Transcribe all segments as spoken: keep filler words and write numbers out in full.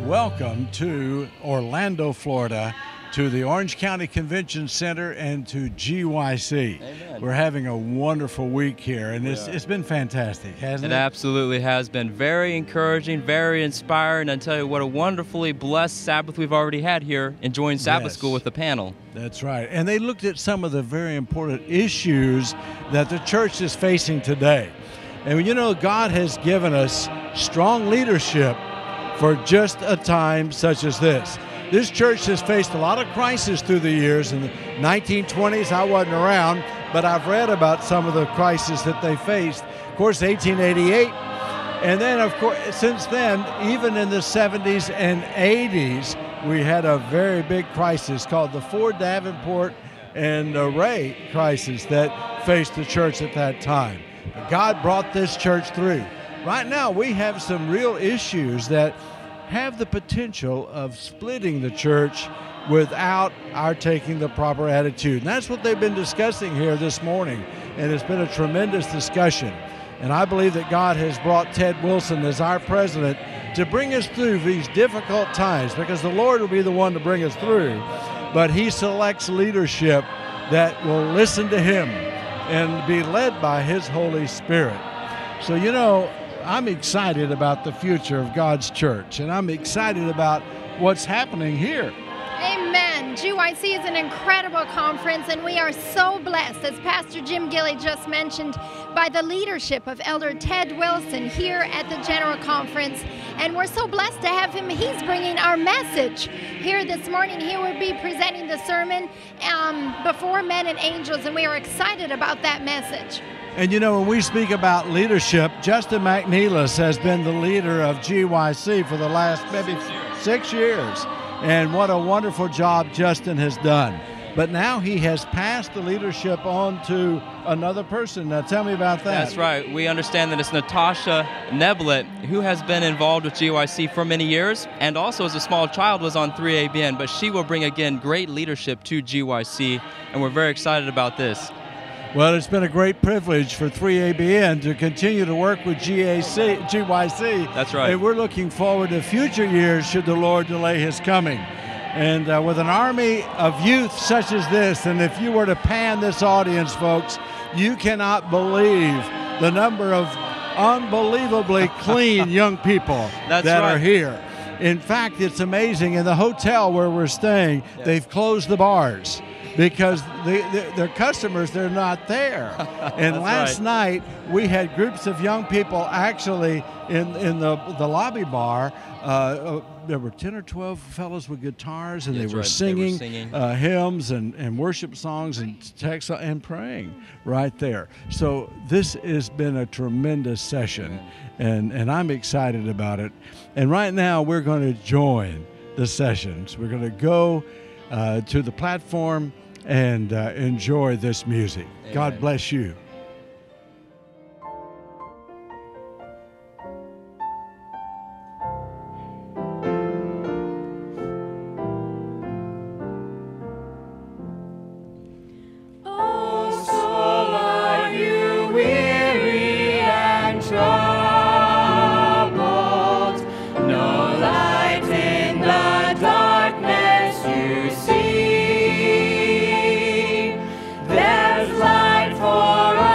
welcome to Orlando, Florida, to the Orange County Convention Center and to G Y C. Amen. We're having a wonderful week here, and it's, Yeah. it's been fantastic, hasn't It it? absolutely has been very encouraging, very inspiring, and I tell you what a wonderfully blessed Sabbath we've already had here, enjoying Sabbath Yes. school with the panel. That's right. And they looked at some of the very important issues that the church is facing today. And you know, God has given us strong leadership for just a time such as this. This church has faced a lot of crises through the years. In the nineteen twenties, I wasn't around, but I've read about some of the crises that they faced. Of course, eighteen eighty-eight, and then, of course, since then, even in the seventies and eighties, we had a very big crisis called the Ford Davenport and uh, Ray crisis that faced the church at that time. But God brought this church through. Right now, we have some real issues that have the potential of splitting the church without our taking the proper attitude. And that's what they've been discussing here this morning, and it's been a tremendous discussion. And I believe that God has brought Ted Wilson as our president to bring us through these difficult times, because the Lord will be the one to bring us through, but he selects leadership that will listen to him and be led by his Holy Spirit. So, you know, I'm excited about the future of God's church, and I'm excited about what's happening here. Amen. G Y C is an incredible conference, and we are so blessed, as Pastor Jim Gilly just mentioned, by the leadership of Elder Ted Wilson here at the General Conference. And we're so blessed to have him. He's bringing our message here this morning. He will be presenting the sermon um, before men and angels, and we are excited about that message. And you know, when we speak about leadership, Justin McNeilis has been the leader of G Y C for the last maybe six years. And what a wonderful job Justin has done. But now he has passed the leadership on to another person. Now tell me about that. That's right. We understand that it's Natasha Neblett, who has been involved with G Y C for many years, and also as a small child was on three A B N, but she will bring again great leadership to G Y C, and we're very excited about this. Well, it's been a great privilege for three A B N to continue to work with G A C, G Y C. That's right. And we're looking forward to future years should the Lord delay his coming. And uh, with an army of youth such as this, and if you were to pan this audience, folks, you cannot believe the number of unbelievably clean young people That's that right. are here. In fact, it's amazing. In the hotel where we're staying, Yes. they've closed the bars, because the, the, their customers, they're not there. And That's last right. night, we had groups of young people actually in, in the, the lobby bar. Uh, uh, there were ten or twelve fellows with guitars, and That's they were right. They were singing, singing. Uh, hymns and, and worship songs and text and praying right there. So this has been a tremendous session, and, and I'm excited about it. And right now, we're going to join the sessions. We're going to go uh, to the platform and uh, enjoy this music. Amen. God bless you. Oh, soul, are you weary and troubled? No light in the darkness you see. There's light for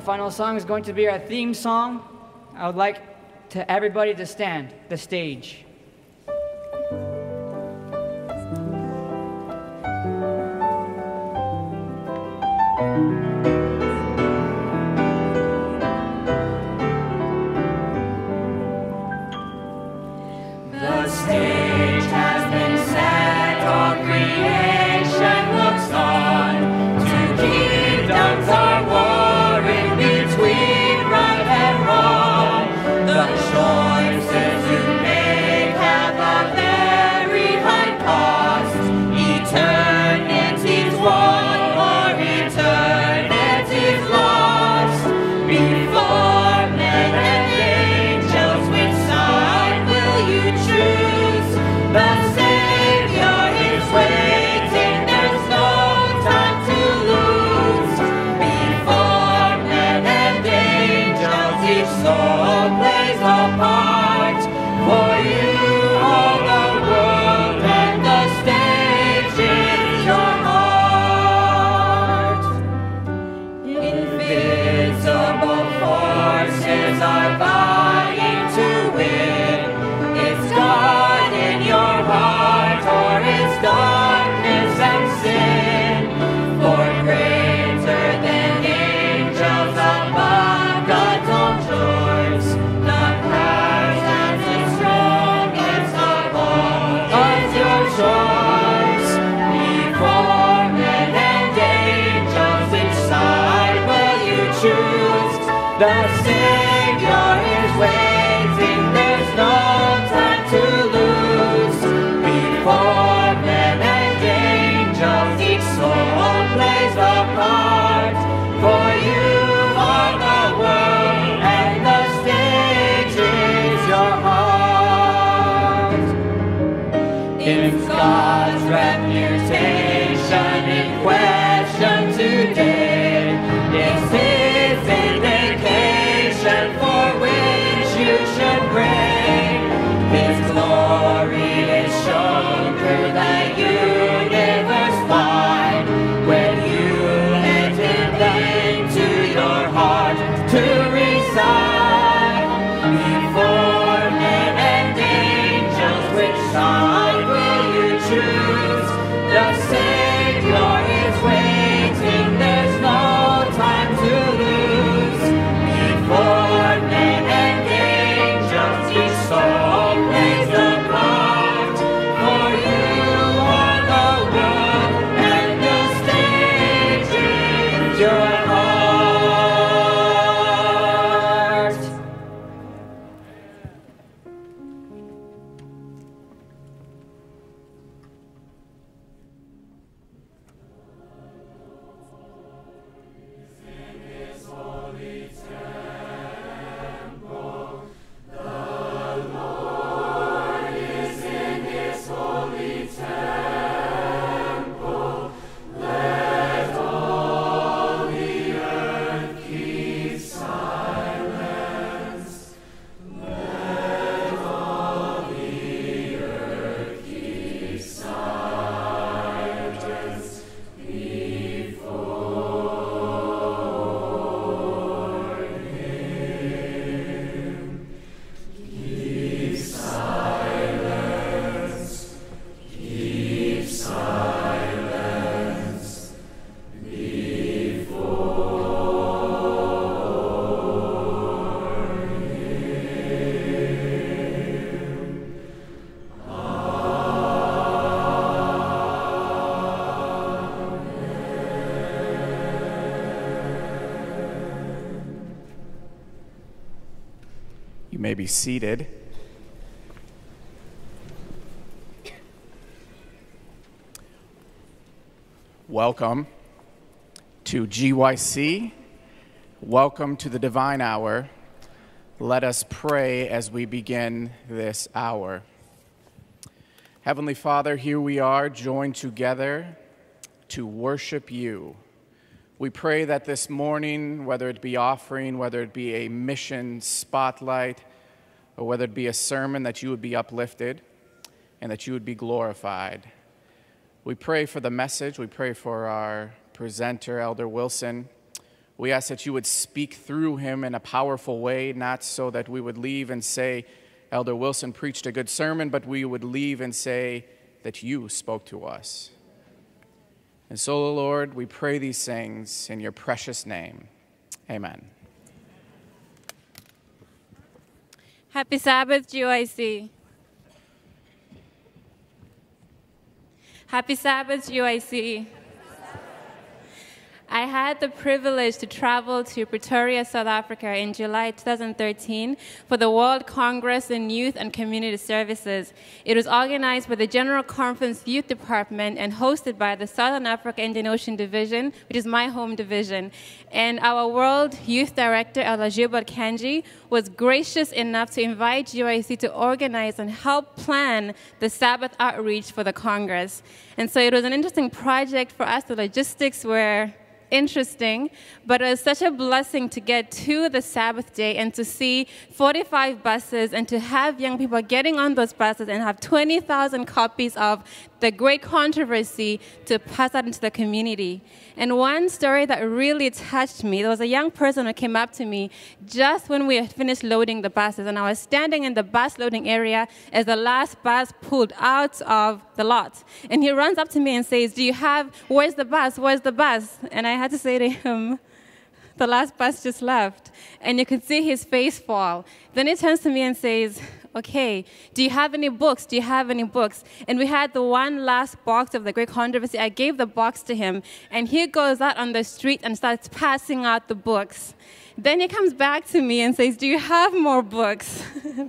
final song is going to be our theme song. I would like to everybody to stand the stage. The stage has been set, all creation looks on. Two kingdoms are warring between right and wrong. The choices you make have a very high cost. Eternity's won or eternity's lost. Before men and angels, which side will you choose? The Savior is waiting, there's no time to lose. Before men and angels, each soul plays a part. For you, all the world, and the stage is your heart. Invisible forces are vying to win. It's God in your heart, or it's darkness and sin. For greater than angels above God's own shores, none has as strong as the Lord as your choice. Before men and angels, which side will you choose? The Savior is waiting, there's no time to lose. Before men and angels, each soul plays a part. For you are the world, and the stage is your heart. If God's reputation in question today is His indication for which you should pray, His glory is shown through the universe wide. When you let Him into your heart to reside. Before men and angels, which side will you choose? The Savior is waiting, there's no time to lose. Before men and angels, each soul plays a part. For you are the world, and the stage is your heart. You may be seated. Welcome to G Y C. Welcome to the Divine Hour. Let us pray as we begin this hour. Heavenly Father, here we are joined together to worship you. We pray that this morning, whether it be offering, whether it be a mission spotlight, or whether it be a sermon, that you would be uplifted and that you would be glorified. We pray for the message. We pray for our presenter, Elder Wilson. We ask that you would speak through him in a powerful way, not so that we would leave and say, Elder Wilson preached a good sermon, but we would leave and say that you spoke to us. And so, Lord, we pray these things in your precious name. Amen. Happy Sabbath, G Y C. Happy Sabbath, G Y C. I had the privilege to travel to Pretoria, South Africa in July two thousand thirteen for the World Congress in Youth and Community Services. It was organized by the General Conference Youth Department and hosted by the Southern Africa Indian Ocean Division, which is my home division. And our World Youth Director, Elder Gilbert Kanji, was gracious enough to invite G Y C to organize and help plan the Sabbath outreach for the Congress. And so it was an interesting project for us. The logistics were interesting, but it was such a blessing to get to the Sabbath day and to see forty-five buses and to have young people getting on those buses and have twenty thousand copies of The Great Controversy to pass out into the community. And one story that really touched me, there was a young person who came up to me just when we had finished loading the buses, and I was standing in the bus loading area as the last bus pulled out of the lot. And he runs up to me and says, do you have, where's the bus, where's the bus? And I had to say to him, the last bus just left. And you could see his face fall. Then he turns to me and says, okay, do you have any books? Do you have any books? And we had the one last box of The Great Controversy. I gave the box to him, and he goes out on the street and starts passing out the books. Then he comes back to me and says, do you have more books?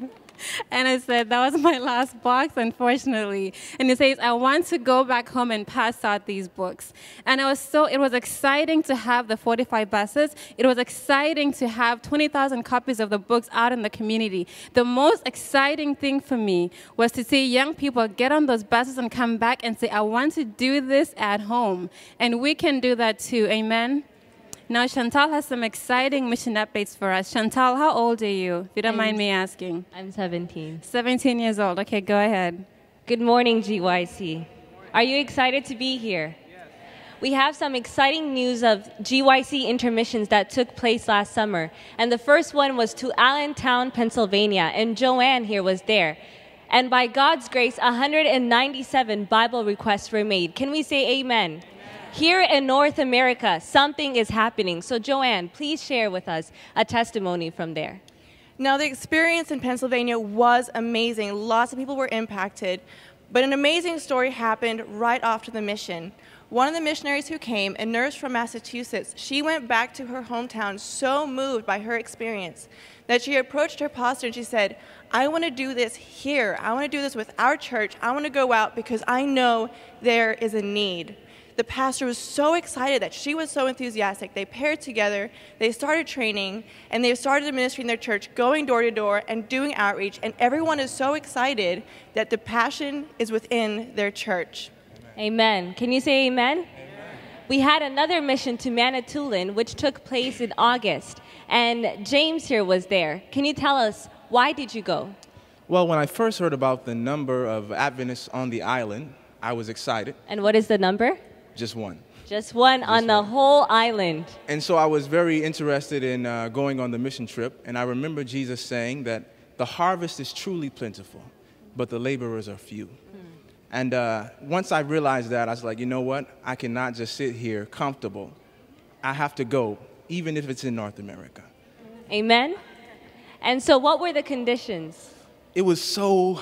And I said, that was my last box, unfortunately. And he says, I want to go back home and pass out these books. And it was so, it was exciting to have the forty-five buses. It was exciting to have twenty thousand copies of the books out in the community. The most exciting thing for me was to see young people get on those buses and come back and say, I want to do this at home. And we can do that too, amen? Now, Chantal has some exciting mission updates for us. Chantal, how old are you, if you don't I'm, mind me asking? I'm seventeen. seventeen years old. Okay, go ahead. Good morning, G Y C. Are you excited to be here? Yes. We have some exciting news of G Y C intermissions that took place last summer. And the first one was to Allentown, Pennsylvania, and Joanne here was there. And by God's grace, one hundred ninety-seven Bible requests were made. Can we say amen? Here in North America, something is happening. So Joanne, please share with us a testimony from there. Now, the experience in Pennsylvania was amazing. Lots of people were impacted. But an amazing story happened right after the mission. One of the missionaries who came, a nurse from Massachusetts, she went back to her hometown so moved by her experience that she approached her pastor and she said, I want to do this here. I want to do this with our church. I want to go out because I know there is a need. The pastor was so excited that she was so enthusiastic. They paired together, they started training, and they started administering their church, going door to door and doing outreach. And everyone is so excited that the passion is within their church. Amen. Can you say amen? Amen. We had another mission to Manitoulin, which took place in August. And James here was there. Can you tell us, why did you go? Well, when I first heard about the number of Adventists on the island, I was excited. And what is the number? Just one. Just one Just on the one. whole island. And so I was very interested in uh, going on the mission trip. And I remember Jesus saying that the harvest is truly plentiful, but the laborers are few. Hmm. And uh, once I realized that, I was like, you know what? I cannot just sit here comfortable. I have to go, even if it's in North America. Amen. And so what were the conditions? It was so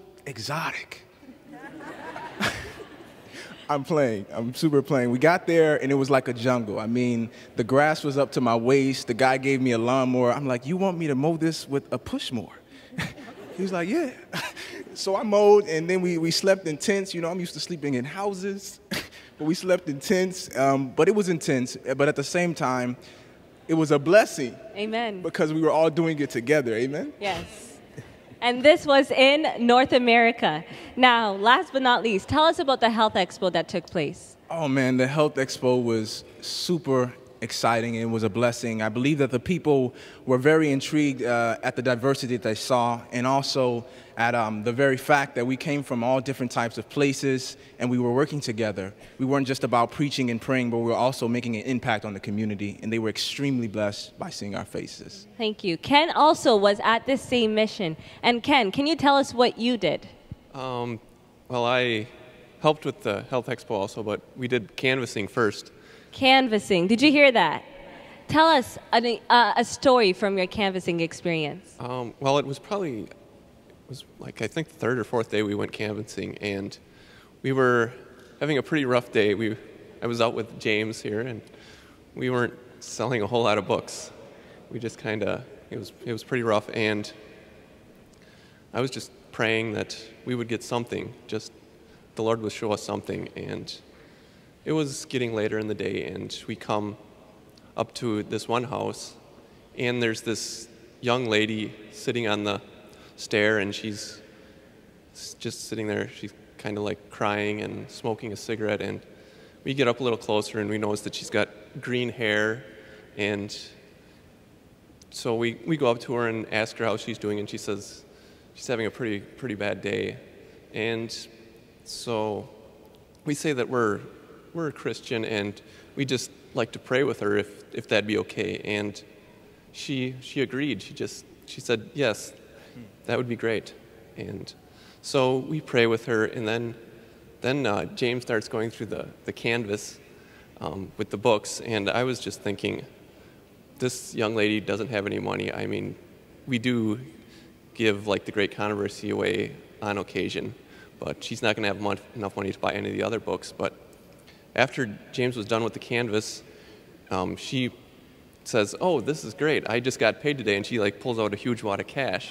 exotic. I'm playing. I'm super playing. We got there, and it was like a jungle. I mean, the grass was up to my waist. The guy gave me a lawnmower. I'm like, you want me to mow this with a push mower? He was like, yeah. So I mowed, and then we, we slept in tents. You know, I'm used to sleeping in houses, but we slept in tents. Um, but it was intense. But at the same time, it was a blessing. Amen. Because we were all doing it together. Amen? Yes. And this was in North America. Now, last but not least, tell us about the Health Expo that took place. Oh, man, the Health Expo was super exciting. It was a blessing. I believe that the people were very intrigued uh, at the diversity that they saw, and also at um, the very fact that we came from all different types of places and we were working together. We weren't just about preaching and praying, but we were also making an impact on the community, and they were extremely blessed by seeing our faces. Thank you. Ken also was at this same mission. And Ken, can you tell us what you did? Um, well, I helped with the Health Expo also, but we did canvassing first. Canvassing. Did you hear that? Tell us a, uh, a story from your canvassing experience. Um, well, it was probably, it was like I think the third or fourth day we went canvassing, and we were having a pretty rough day. We, I was out with James here, and we weren't selling a whole lot of books. We just kind of, it was, it was pretty rough, and I was just praying that we would get something, just the Lord would show us something. And it was getting later in the day, and we come up to this one house, and there's this young lady sitting on the stair, and she's just sitting there. She's kind of like crying and smoking a cigarette, and we get up a little closer, and we notice that she's got green hair, and so we, we go up to her and ask her how she's doing, and she says she's having a pretty pretty bad day. And so we say that we're we're a Christian, and we just like to pray with her if if that'd be okay. And she she agreed. She just she said yes, that would be great. And so we pray with her, and then then uh, James starts going through the the canvas um, with the books, and I was just thinking, this young lady doesn't have any money. I mean, we do give like the Great Controversy away on occasion, but she's not going to have mon- enough money to buy any of the other books. But after James was done with the canvas, um, she says, "Oh, this is great. I just got paid today," and she like pulls out a huge wad of cash.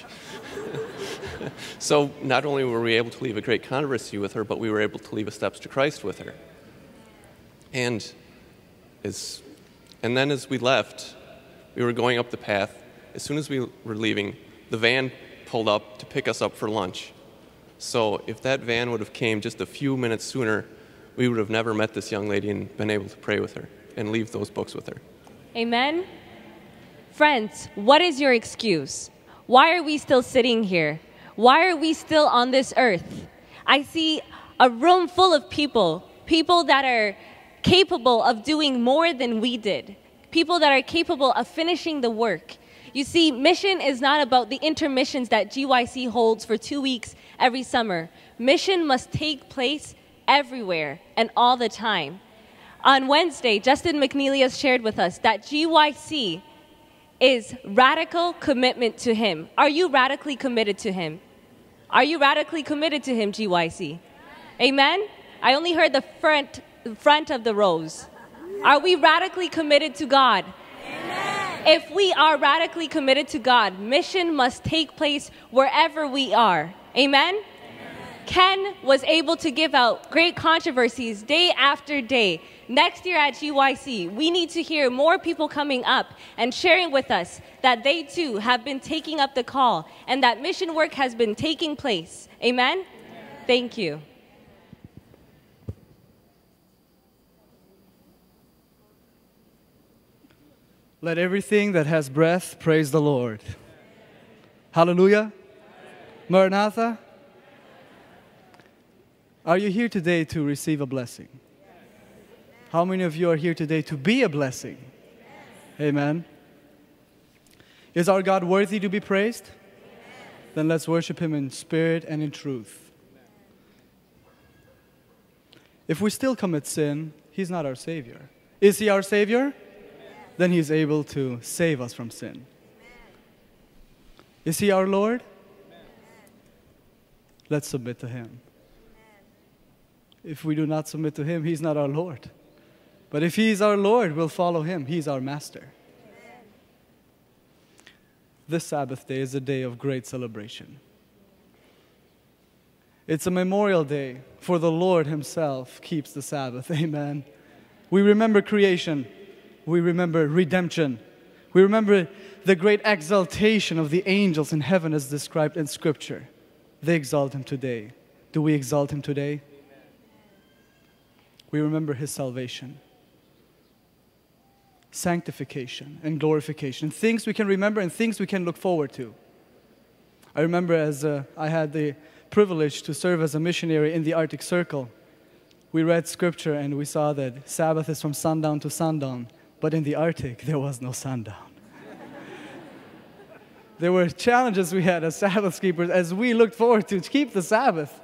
So not only were we able to leave a Great Controversy with her, but we were able to leave a Steps to Christ with her. And as and then as we left, we were going up the path. As soon as we were leaving, the van pulled up to pick us up for lunch. So if that van would have came just a few minutes sooner, we would have never met this young lady and been able to pray with her and leave those books with her. Amen? Friends, what is your excuse? Why are we still sitting here? Why are we still on this earth? I see a room full of people, people that are capable of doing more than we did, people that are capable of finishing the work. You see, mission is not about the intermissions that G Y C holds for two weeks every summer. Mission must take place everywhere and all the time. On Wednesday, Justin McNeely has shared with us that G Y C is radical commitment to him. Are you radically committed to him? Are you radically committed to him, G Y C? Amen? I only heard the front, front of the rows. Are we radically committed to God? Amen. If we are radically committed to God, mission must take place wherever we are. Amen? Amen? Ken was able to give out Great Controversies day after day. Next year at G Y C, we need to hear more people coming up and sharing with us that they too have been taking up the call and that mission work has been taking place. Amen? Amen. Thank you. Let everything that has breath praise the Lord. Hallelujah. Maranatha. Are you here today to receive a blessing? How many of you are here today to be a blessing? Amen. Is our God worthy to be praised? Then let's worship Him in spirit and in truth. If we still commit sin, He's not our Savior. Is He our Savior? Then He is able to save us from sin. Is He our Lord? Let's submit to Him. If we do not submit to Him, He's not our Lord. But if He is our Lord, we'll follow Him. He's our Master. This Sabbath day is a day of great celebration. It's a memorial day, for the Lord Himself keeps the Sabbath. Amen. We remember creation. We remember redemption. We remember the great exaltation of the angels in heaven as described in Scripture. They exalt Him today. Do we exalt Him today? We remember His salvation. sanctification and glorification, things we can remember and things we can look forward to. I remember as uh, I had the privilege to serve as a missionary in the Arctic Circle, we read scripture and we saw that Sabbath is from sundown to sundown, but in the Arctic there was no sundown. There were challenges we had as Sabbath keepers as we looked forward to keep the Sabbath.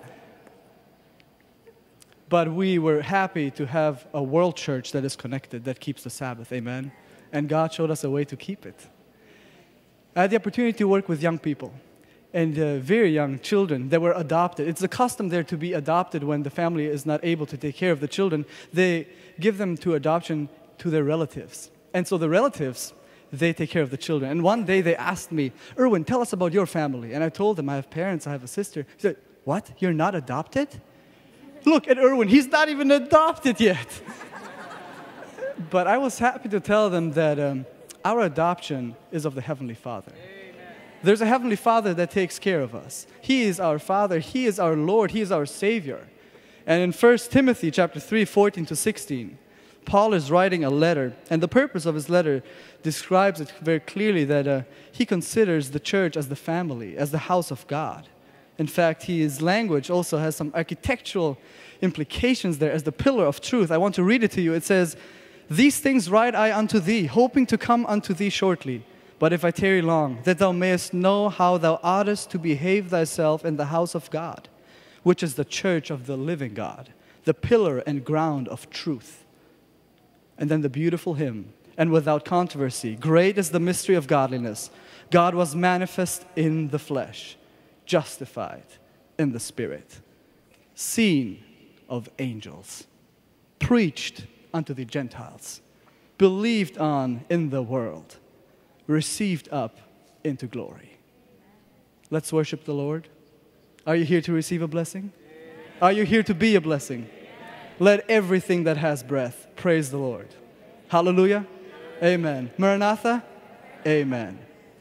But we were happy to have a world church that is connected, that keeps the Sabbath, amen? And God showed us a way to keep it. I had the opportunity to work with young people and uh, very young children that were adopted. It's a custom there to be adopted when the family is not able to take care of the children. They give them to adoption to their relatives. And so the relatives, they take care of the children. And one day they asked me, Erwin, tell us about your family. And I told them, I have parents, I have a sister. He said, what? You're not adopted? Look at Erwin, he's not even adopted yet. But I was happy to tell them that um, our adoption is of the Heavenly Father. Amen. There's a Heavenly Father that takes care of us. He is our Father, He is our Lord, He is our Savior. And in First Timothy chapter three, fourteen to sixteen, Paul is writing a letter, and the purpose of his letter describes it very clearly that uh, he considers the church as the family, as the house of God. In fact, his language also has some architectural implications there as the pillar of truth. I want to read it to you. It says, these things write I unto thee, hoping to come unto thee shortly. But if I tarry long, that thou mayest know how thou oughtest to behave thyself in the house of God, which is the church of the living God, the pillar and ground of truth. And then the beautiful hymn, and without controversy, great is the mystery of godliness. God was manifest in the flesh, justified in the Spirit, seen of angels, preached unto the Gentiles, believed on in the world, received up into glory. Let's worship the Lord. Are you here to receive a blessing? Are you here to be a blessing? Let everything that has breath praise the Lord. Hallelujah. Amen. Maranatha. Amen.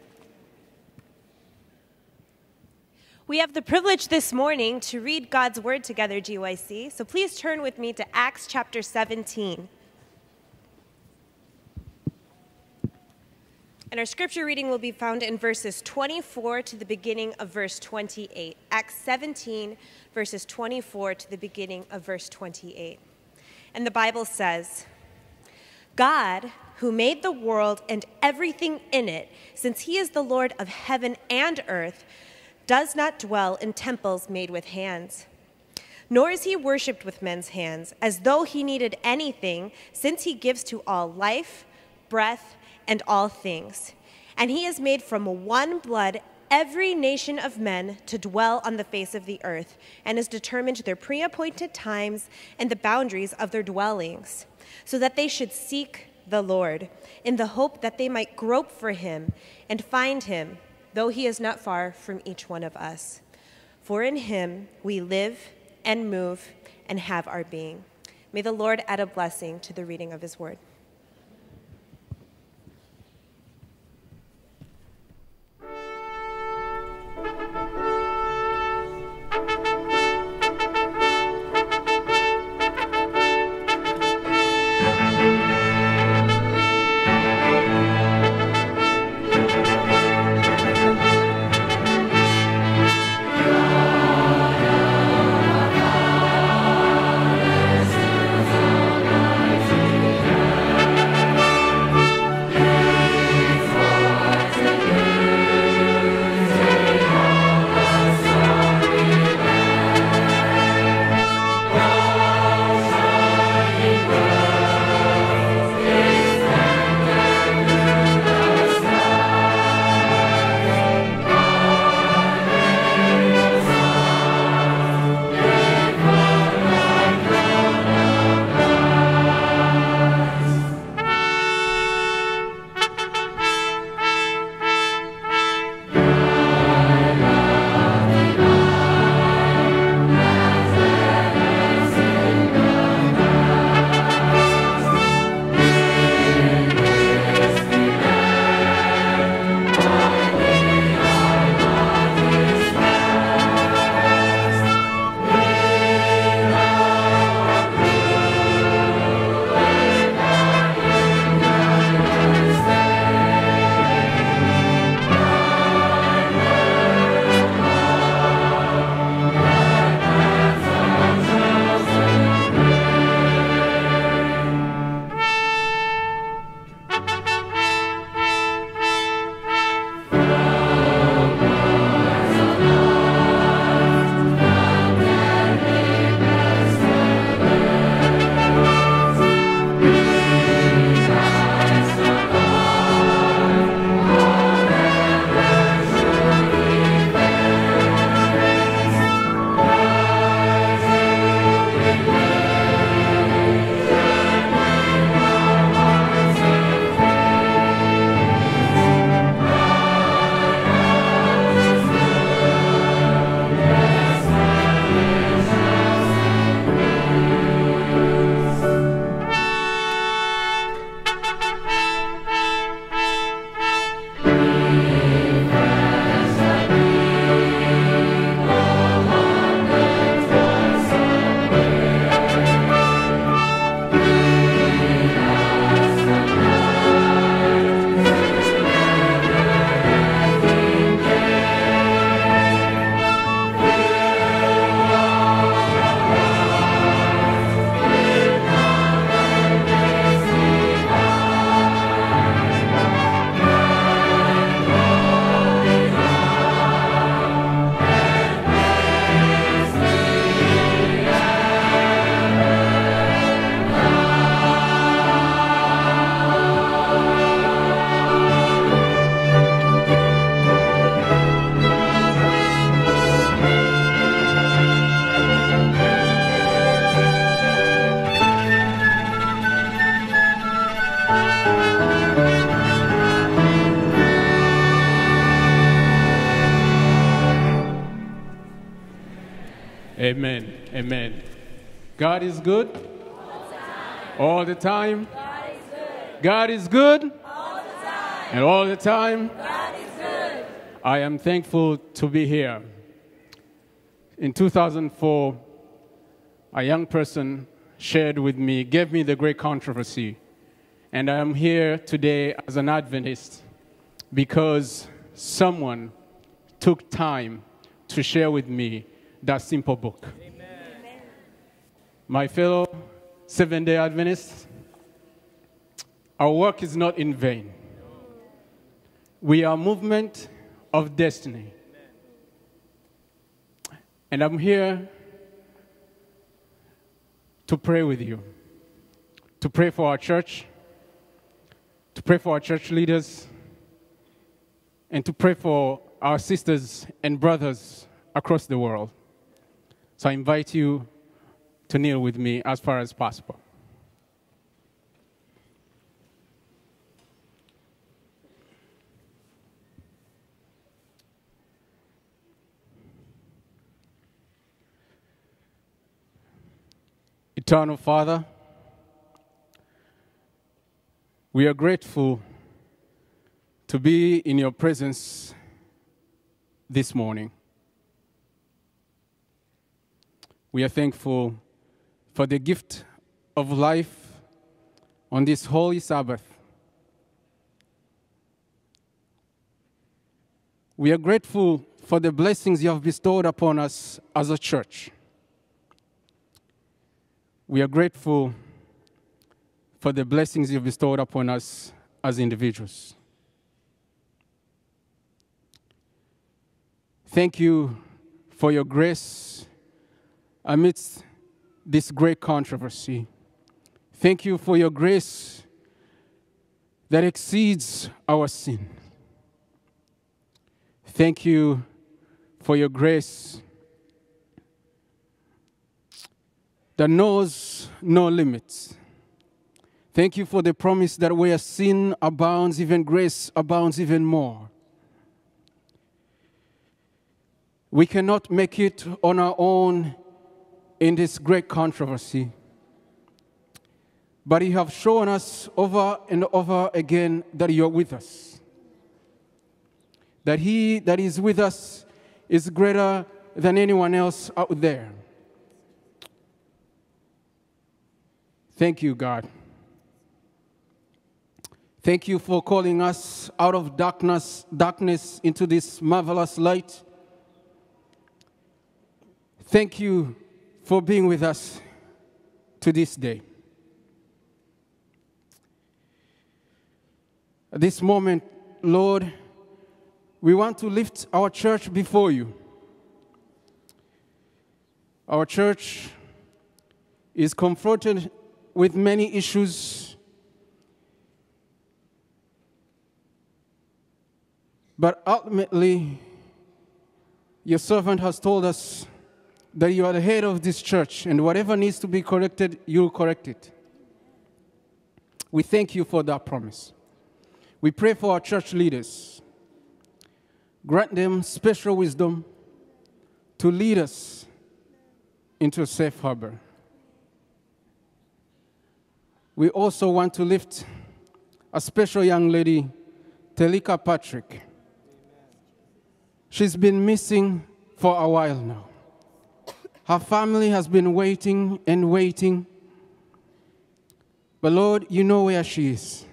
We have the privilege this morning to read God's Word together, G Y C. So please turn with me to Acts chapter seventeen. And our scripture reading will be found in verses twenty-four to the beginning of verse twenty-eight. Acts seventeen, verses twenty-four to the beginning of verse twenty-eight. And the Bible says, God, who made the world and everything in it, since he is the Lord of heaven and earth, does not dwell in temples made with hands. Nor is he worshipped with men's hands, as though he needed anything, since he gives to all life, breath, and all things. And he has made from one blood every nation of men to dwell on the face of the earth, and has determined their pre-appointed times and the boundaries of their dwellings, so that they should seek the Lord, in the hope that they might grope for him and find him, though he is not far from each one of us. For in him we live and move and have our being. May the Lord add a blessing to the reading of his word. Yeah. Amen. God is good all the time. God is good all the time. And all the time. God is good. I am thankful to be here. In two thousand four, a young person shared with me, gave me the great controversy. And I am here today as an Adventist because someone took time to share with me that simple book. Amen. My fellow Seventh-day Adventists, our work is not in vain. We are a movement of destiny. And I'm here to pray with you, to pray for our church, to pray for our church leaders, and to pray for our sisters and brothers across the world. So I invite you to kneel with me as far as possible. Eternal Father, we are grateful to be in your presence this morning. We are thankful for the gift of life on this holy Sabbath. We are grateful for the blessings you have bestowed upon us as a church. We are grateful for the blessings you've bestowed upon us as individuals. Thank you for your grace amidst this great controversy. Thank you for your grace that exceeds our sin. Thank you for your grace that knows no limits. Thank you for the promise that where sin abounds, even grace abounds even more. We cannot make it on our own in this great controversy. But you have shown us over and over again that you're with us. That he that is with us is greater than anyone else out there. Thank you, God. Thank you for calling us out of darkness, darkness into this marvelous light. Thank you for being with us to this day. At this moment, Lord, we want to lift our church before you. Our church is confronted with many issues, but ultimately, your servant has told us that you are the head of this church, and whatever needs to be corrected, you'll correct it. We thank you for that promise. We pray for our church leaders. Grant them special wisdom to lead us into a safe harbor. We also want to lift a special young lady, Telika Patrick. She's been missing for a while now. Her family has been waiting and waiting. But Lord, you know where she is.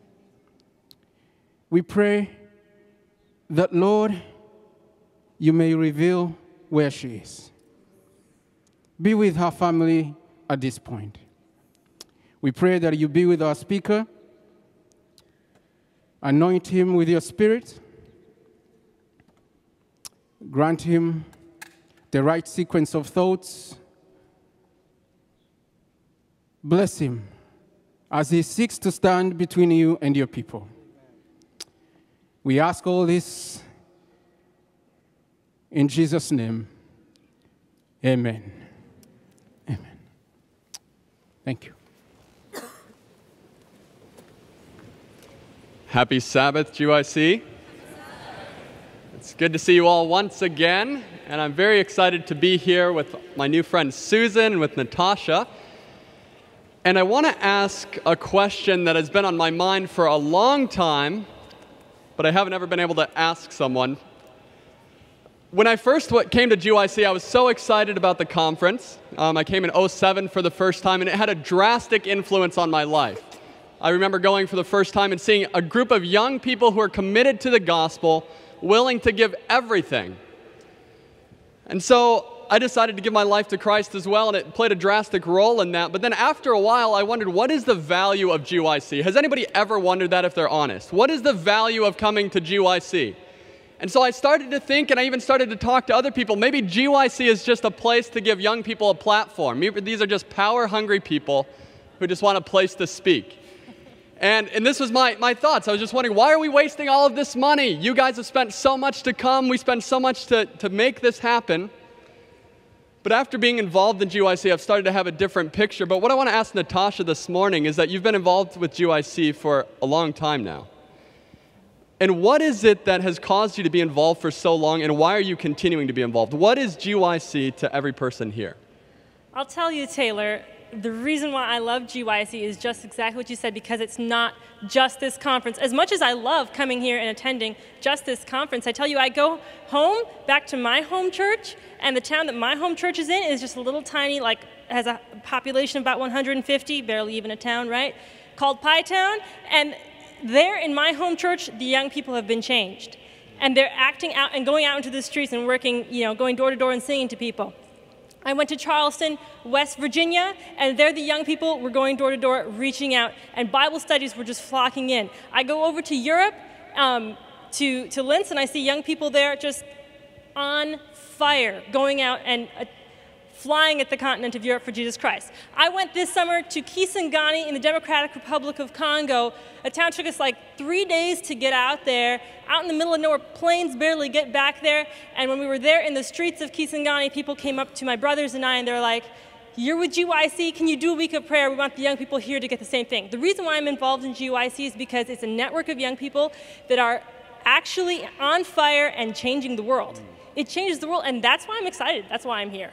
We pray that, Lord, you may reveal where she is. Be with her family at this point. We pray that you be with our speaker. Anoint him with your spirit. Grant him the right sequence of thoughts. Bless him as he seeks to stand between you and your people. We ask all this in Jesus' name. Amen. Amen. Thank you. Happy Sabbath, G Y C. It's good to see you all once again. and I'm very excited to be here with my new friend Susan and with Natasha. And I want to ask a question that has been on my mind for a long time, but I haven't ever been able to ask someone. When I first came to G Y C, I was so excited about the conference. Um, I came in oh seven for the first time, and it had a drastic influence on my life. I remember going for the first time and seeing a group of young people who are committed to the gospel, willing to give everything. And so I decided to give my life to Christ as well, and it played a drastic role in that. But then after a while, I wondered, what is the value of G Y C? Has anybody ever wondered that if they're honest? What is the value of coming to G Y C? And so I started to think, and I even started to talk to other people, maybe G Y C is just a place to give young people a platform. Maybe these are just power-hungry people who just want a place to speak. And, and this was my, my thoughts. I was just wondering, why are we wasting all of this money? You guys have spent so much to come. We spend so much to, to make this happen. But after being involved in G Y C, I've started to have a different picture. But what I want to ask Natasha this morning is that you've been involved with G Y C for a long time now. And what is it that has caused you to be involved for so long, and why are you continuing to be involved? What is G Y C to every person here? I'll tell you, Taylor, the reason why I love G Y C is just exactly what you said, because it's not just this conference. As much as I love coming here and attending just this conference, I tell you, I go home, back to my home church, and the town that my home church is in is just a little tiny, like, has a population of about one hundred fifty, barely even a town, right, called Pie Town. And there in my home church, the young people have been changed. And they're acting out and going out into the streets and working, you know, going door to door and singing to people. I went to Charleston, West Virginia, and there the young people were going door to door, reaching out, and Bible studies were just flocking in. I go over to Europe, um, to, to Linz, and I see young people there just on fire, going out and uh, flying at the continent of Europe for Jesus Christ. I went this summer to Kisangani in the Democratic Republic of Congo. A town took us like three days to get out there, out in the middle of nowhere, planes barely get back there. And when we were there in the streets of Kisangani, people came up to my brothers and I, and they're like, "You're with G Y C, can you do a week of prayer? We want the young people here to get the same thing." The reason why I'm involved in G Y C is because it's a network of young people that are actually on fire and changing the world. It changes the world, and that's why I'm excited. That's why I'm here.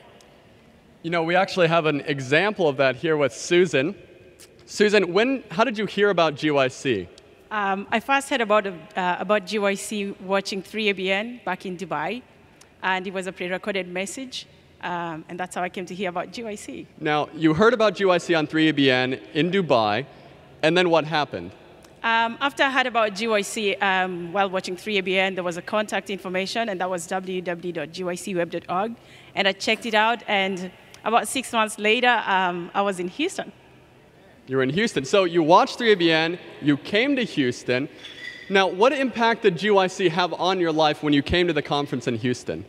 You know, we actually have an example of that here with Susan. Susan, when, how did you hear about G Y C? Um, I first heard about, uh, about G Y C watching three A B N back in Dubai, and it was a pre-recorded message, um, and that's how I came to hear about G Y C. Now, you heard about G Y C on three A B N in Dubai, and then what happened? Um, after I heard about G Y C um, while watching three A B N, there was a contact information, and that was w w w dot g y c web dot org, and I checked it out, and about six months later, um, I was in Houston. You were in Houston. So you watched three A B N, you came to Houston. Now, what impact did G Y C have on your life when you came to the conference in Houston?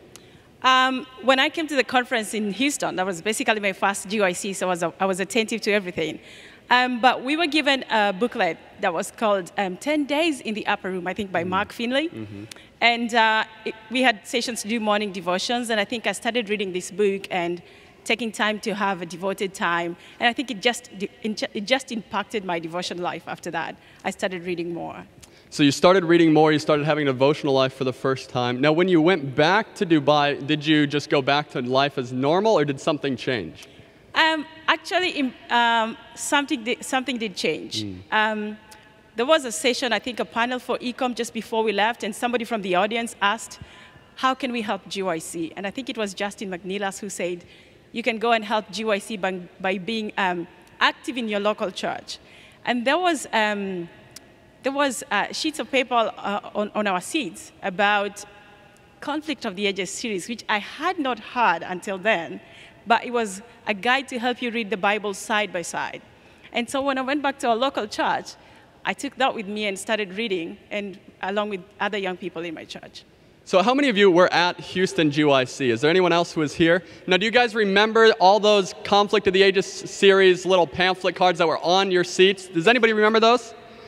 Um, when I came to the conference in Houston, that was basically my first G Y C, so I was, I was attentive to everything. Um, but we were given a booklet that was called um, ten days in the Upper Room, I think by mm-hmm. Mark Finley. Mm-hmm. And uh, it, we had sessions to do morning devotions, and I think I started reading this book and taking time to have a devoted time. And I think it just, it just impacted my devotion life after that. I started reading more. So you started reading more, you started having a devotional life for the first time. Now, when you went back to Dubai, did you just go back to life as normal, or did something change? Um, actually, um, something, did, something did change. Mm. Um, there was a session, I think a panel for e-com just before we left, and somebody from the audience asked, how can we help G Y C? And I think it was Justin McNeilas who said, you can go and help G Y C by, by being um, active in your local church. And there was, um, there was uh, sheets of paper uh, on, on our seats about Conflict of the Ages series, which I had not heard until then, but it was a guide to help you read the Bible side by side. And so when I went back to our local church, I took that with me and started reading, and along with other young people in my church. So how many of you were at Houston G Y C? Is there anyone else who was here? Now, do you guys remember all those Conflict of the Ages series little pamphlet cards that were on your seats? Does anybody remember those?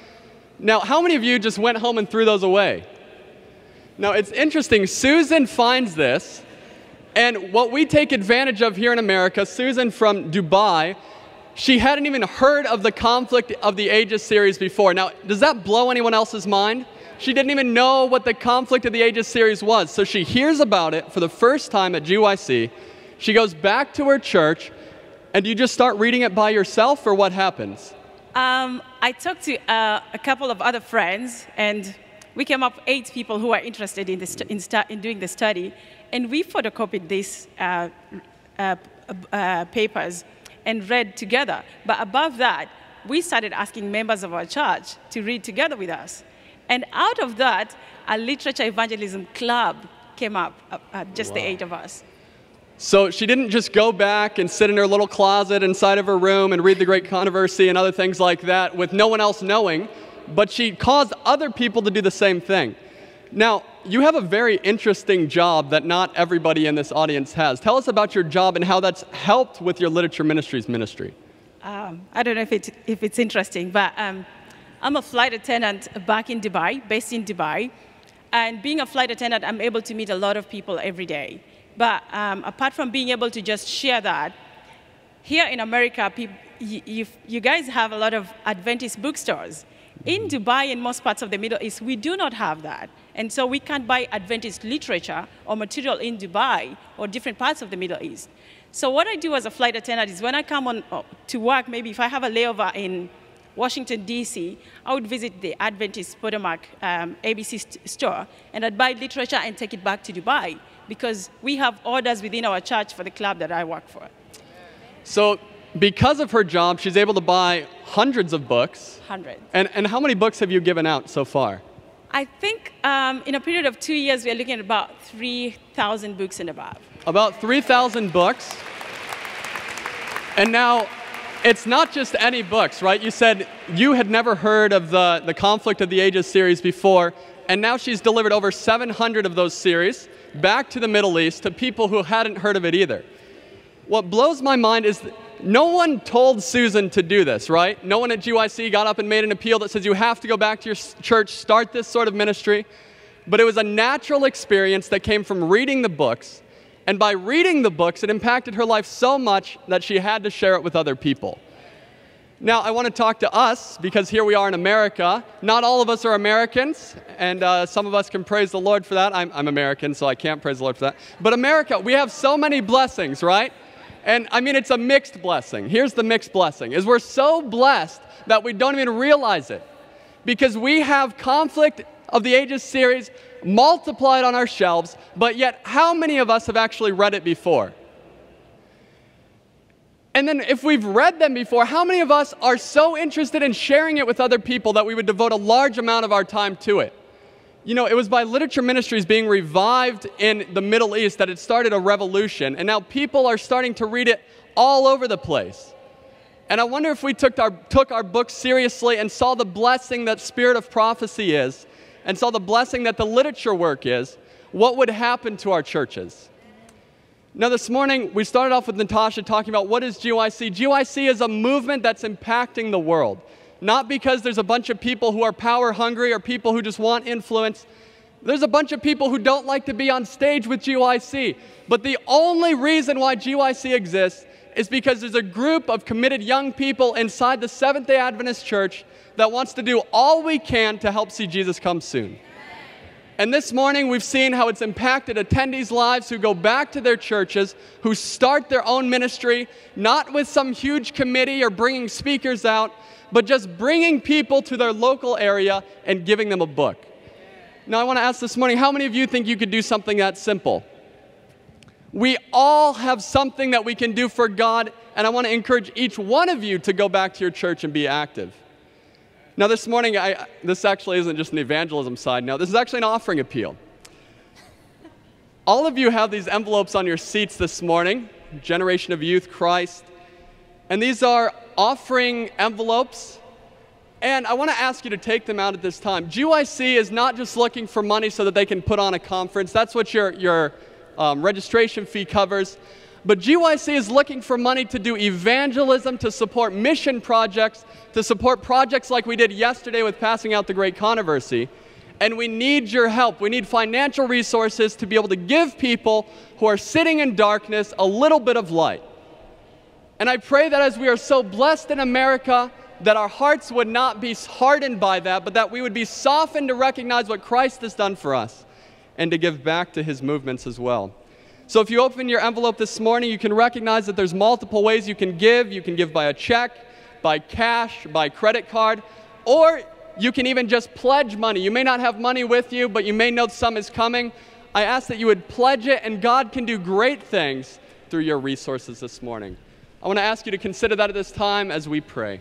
Now, how many of you just went home and threw those away? Now, it's interesting. Susan finds this, and what we take advantage of here in America, Susan from Dubai, she hadn't even heard of the Conflict of the Ages series before. Now, does that blow anyone else's mind? She didn't even know what the Conflict of the Ages series was. So she hears about it for the first time at G Y C. She goes back to her church, and you just start reading it by yourself, or what happens? Um, I talked to uh, a couple of other friends, and we came up with eight people who are interested in, this, in, stu- in doing the study, and we photocopied these uh, uh, uh, papers and read together. But above that, we started asking members of our church to read together with us. And out of that, a literature evangelism club came up, uh, uh, just wow. the eight of us. So she didn't just go back and sit in her little closet inside of her room and read The Great Controversy and other things like that with no one else knowing, but she caused other people to do the same thing. Now, you have a very interesting job that not everybody in this audience has. Tell us about your job and how that's helped with your Literature Ministries ministry. Um, I don't know if, it, if it's interesting, but um, I'm a flight attendant back in Dubai, based in Dubai. And being a flight attendant, I'm able to meet a lot of people every day. But um, apart from being able to just share that, here in America, people, you, you, you guys have a lot of Adventist bookstores. In Dubai and most parts of the Middle East, we do not have that. And so we can't buy Adventist literature or material in Dubai or different parts of the Middle East. So what I do as a flight attendant is when I come on uh, to work, maybe if I have a layover in Washington, D C, I would visit the Adventist Potomac um, A B C st- store, and I'd buy literature and take it back to Dubai, because we have orders within our church for the club that I work for. So because of her job, she's able to buy hundreds of books. Hundreds. And, and how many books have you given out so far? I think um, in a period of two years, we're looking at about three thousand books and above. About three thousand books. And now, it's not just any books, right? You said you had never heard of the, the Conflict of the Ages series before, and now she's delivered over seven hundred of those series back to the Middle East to people who hadn't heard of it either. What blows my mind is that no one told Susan to do this, right? No one at G Y C got up and made an appeal that says you have to go back to your church, start this sort of ministry. But it was a natural experience that came from reading the books. And by reading the books, it impacted her life so much that she had to share it with other people. Now, I want to talk to us, because here we are in America. Not all of us are Americans, and uh, some of us can praise the Lord for that. I'm, I'm American, so I can't praise the Lord for that. But America, we have so many blessings, right? And I mean, it's a mixed blessing. Here's the mixed blessing, is we're so blessed that we don't even realize it. Because we have Conflict of the Ages series multiplied on our shelves, but yet how many of us have actually read it before? And then if we've read them before, how many of us are so interested in sharing it with other people that we would devote a large amount of our time to it? You know, it was by Literature Ministries being revived in the Middle East that it started a revolution, and now people are starting to read it all over the place. And I wonder if we took our, took our book seriously and saw the blessing that Spirit of Prophecy is, and saw the blessing that the literature work is, what would happen to our churches? Now this morning, we started off with Natasha talking about what is G Y C. G Y C is a movement that's impacting the world. Not because there's a bunch of people who are power hungry or people who just want influence. There's a bunch of people who don't like to be on stage with G Y C. But the only reason why G Y C exists is because there's a group of committed young people inside the Seventh-day Adventist Church that wants to do all we can to help see Jesus come soon. And this morning, we've seen how it's impacted attendees' lives who go back to their churches, who start their own ministry, not with some huge committee or bringing speakers out, but just bringing people to their local area and giving them a book. Now, I want to ask this morning, how many of you think you could do something that simple? We all have something that we can do for God, and I want to encourage each one of you to go back to your church and be active. Now, this morning, I, this actually isn't just an evangelism side now. This is actually an offering appeal. All of you have these envelopes on your seats this morning, Generation of Youth, Christ. And these are offering envelopes. And I want to ask you to take them out at this time. G Y C is not just looking for money so that they can put on a conference. That's what your, your um, registration fee covers. But G Y C is looking for money to do evangelism, to support mission projects, to support projects like we did yesterday with passing out the Great Controversy. And we need your help. We need financial resources to be able to give people who are sitting in darkness a little bit of light. And I pray that as we are so blessed in America that our hearts would not be hardened by that, but that we would be softened to recognize what Christ has done for us and to give back to his movements as well. So if you open your envelope this morning, you can recognize that there's multiple ways you can give. You can give by a check, by cash, by credit card, or you can even just pledge money. You may not have money with you, but you may know some is coming. I ask that you would pledge it, and God can do great things through your resources this morning. I want to ask you to consider that at this time as we pray.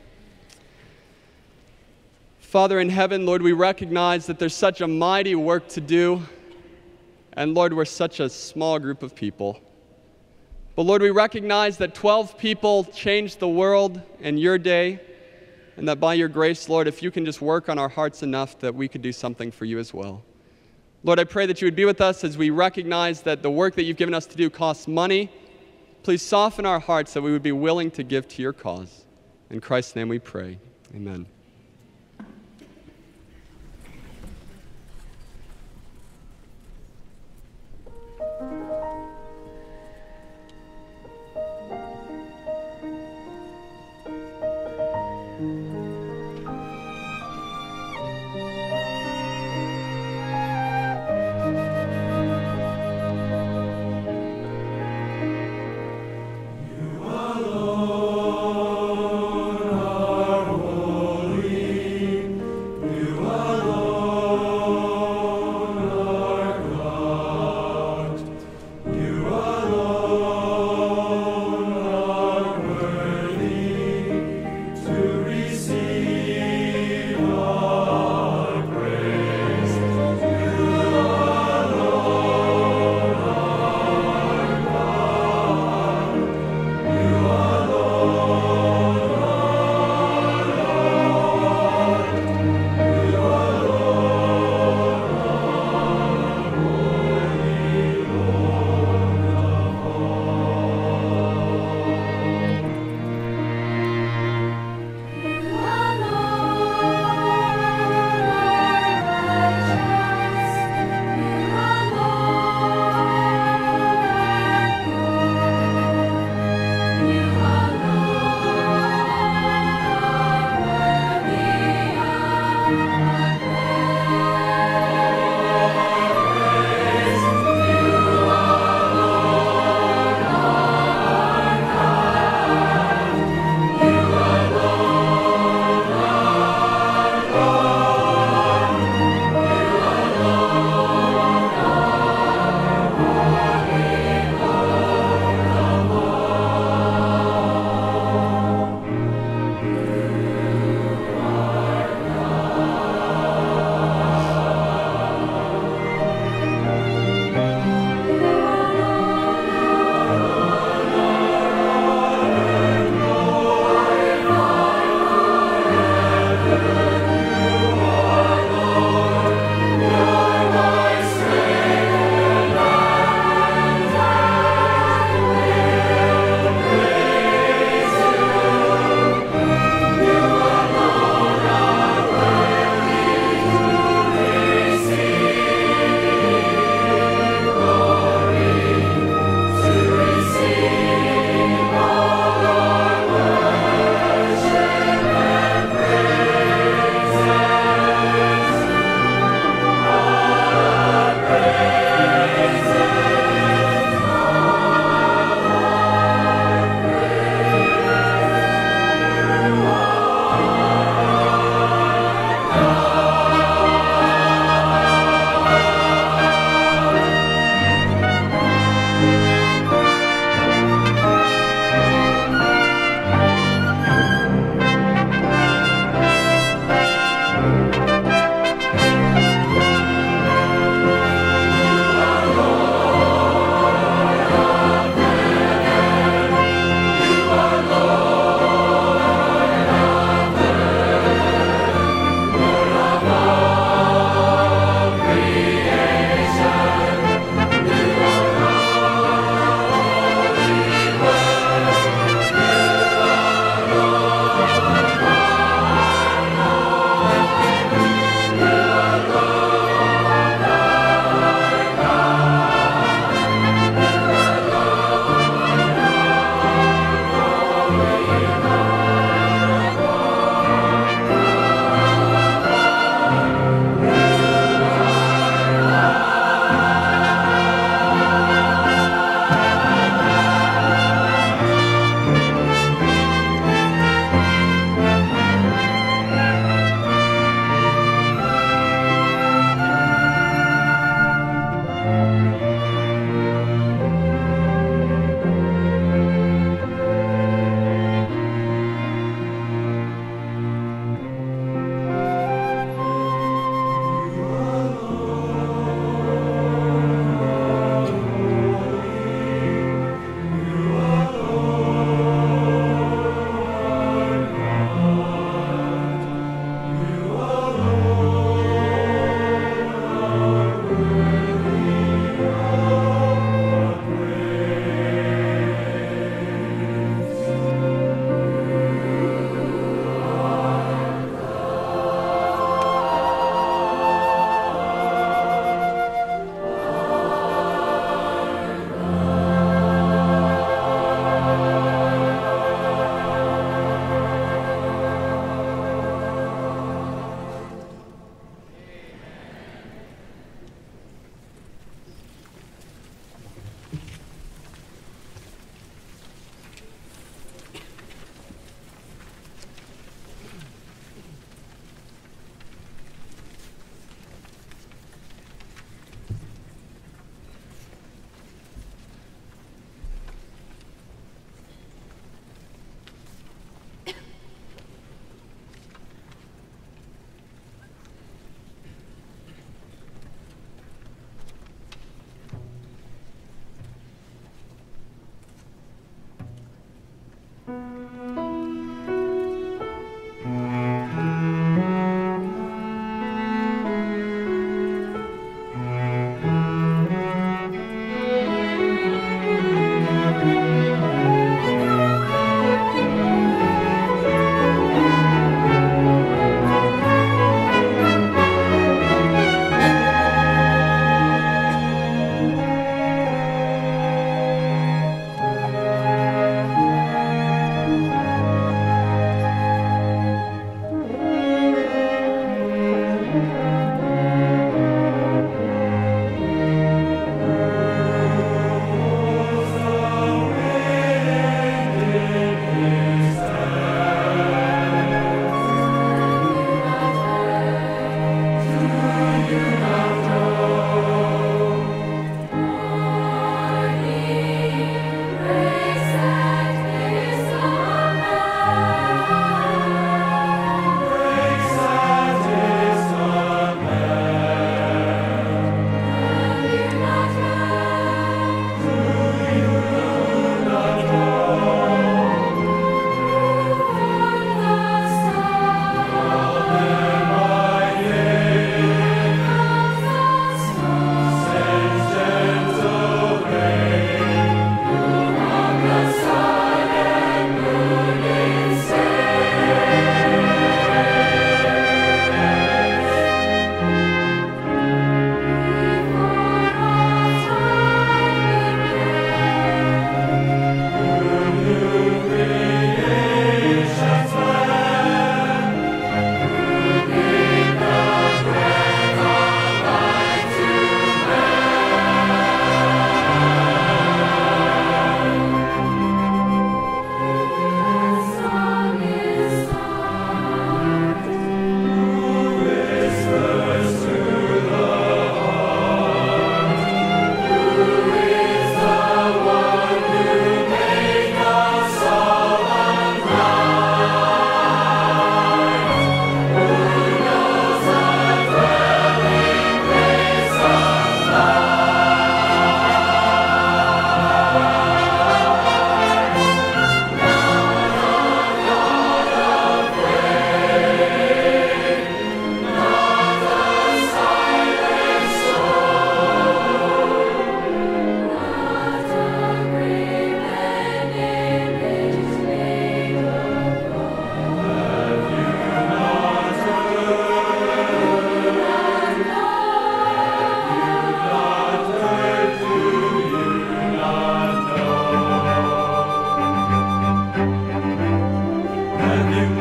Father in heaven, Lord, we recognize that there's such a mighty work to do. And Lord, we're such a small group of people. But Lord, we recognize that twelve people changed the world in your day, and that by your grace, Lord, if you can just work on our hearts enough that we could do something for you as well. Lord, I pray that you would be with us as we recognize that the work that you've given us to do costs money. Please soften our hearts that we would be willing to give to your cause. In Christ's name we pray. Amen. Alone are holy.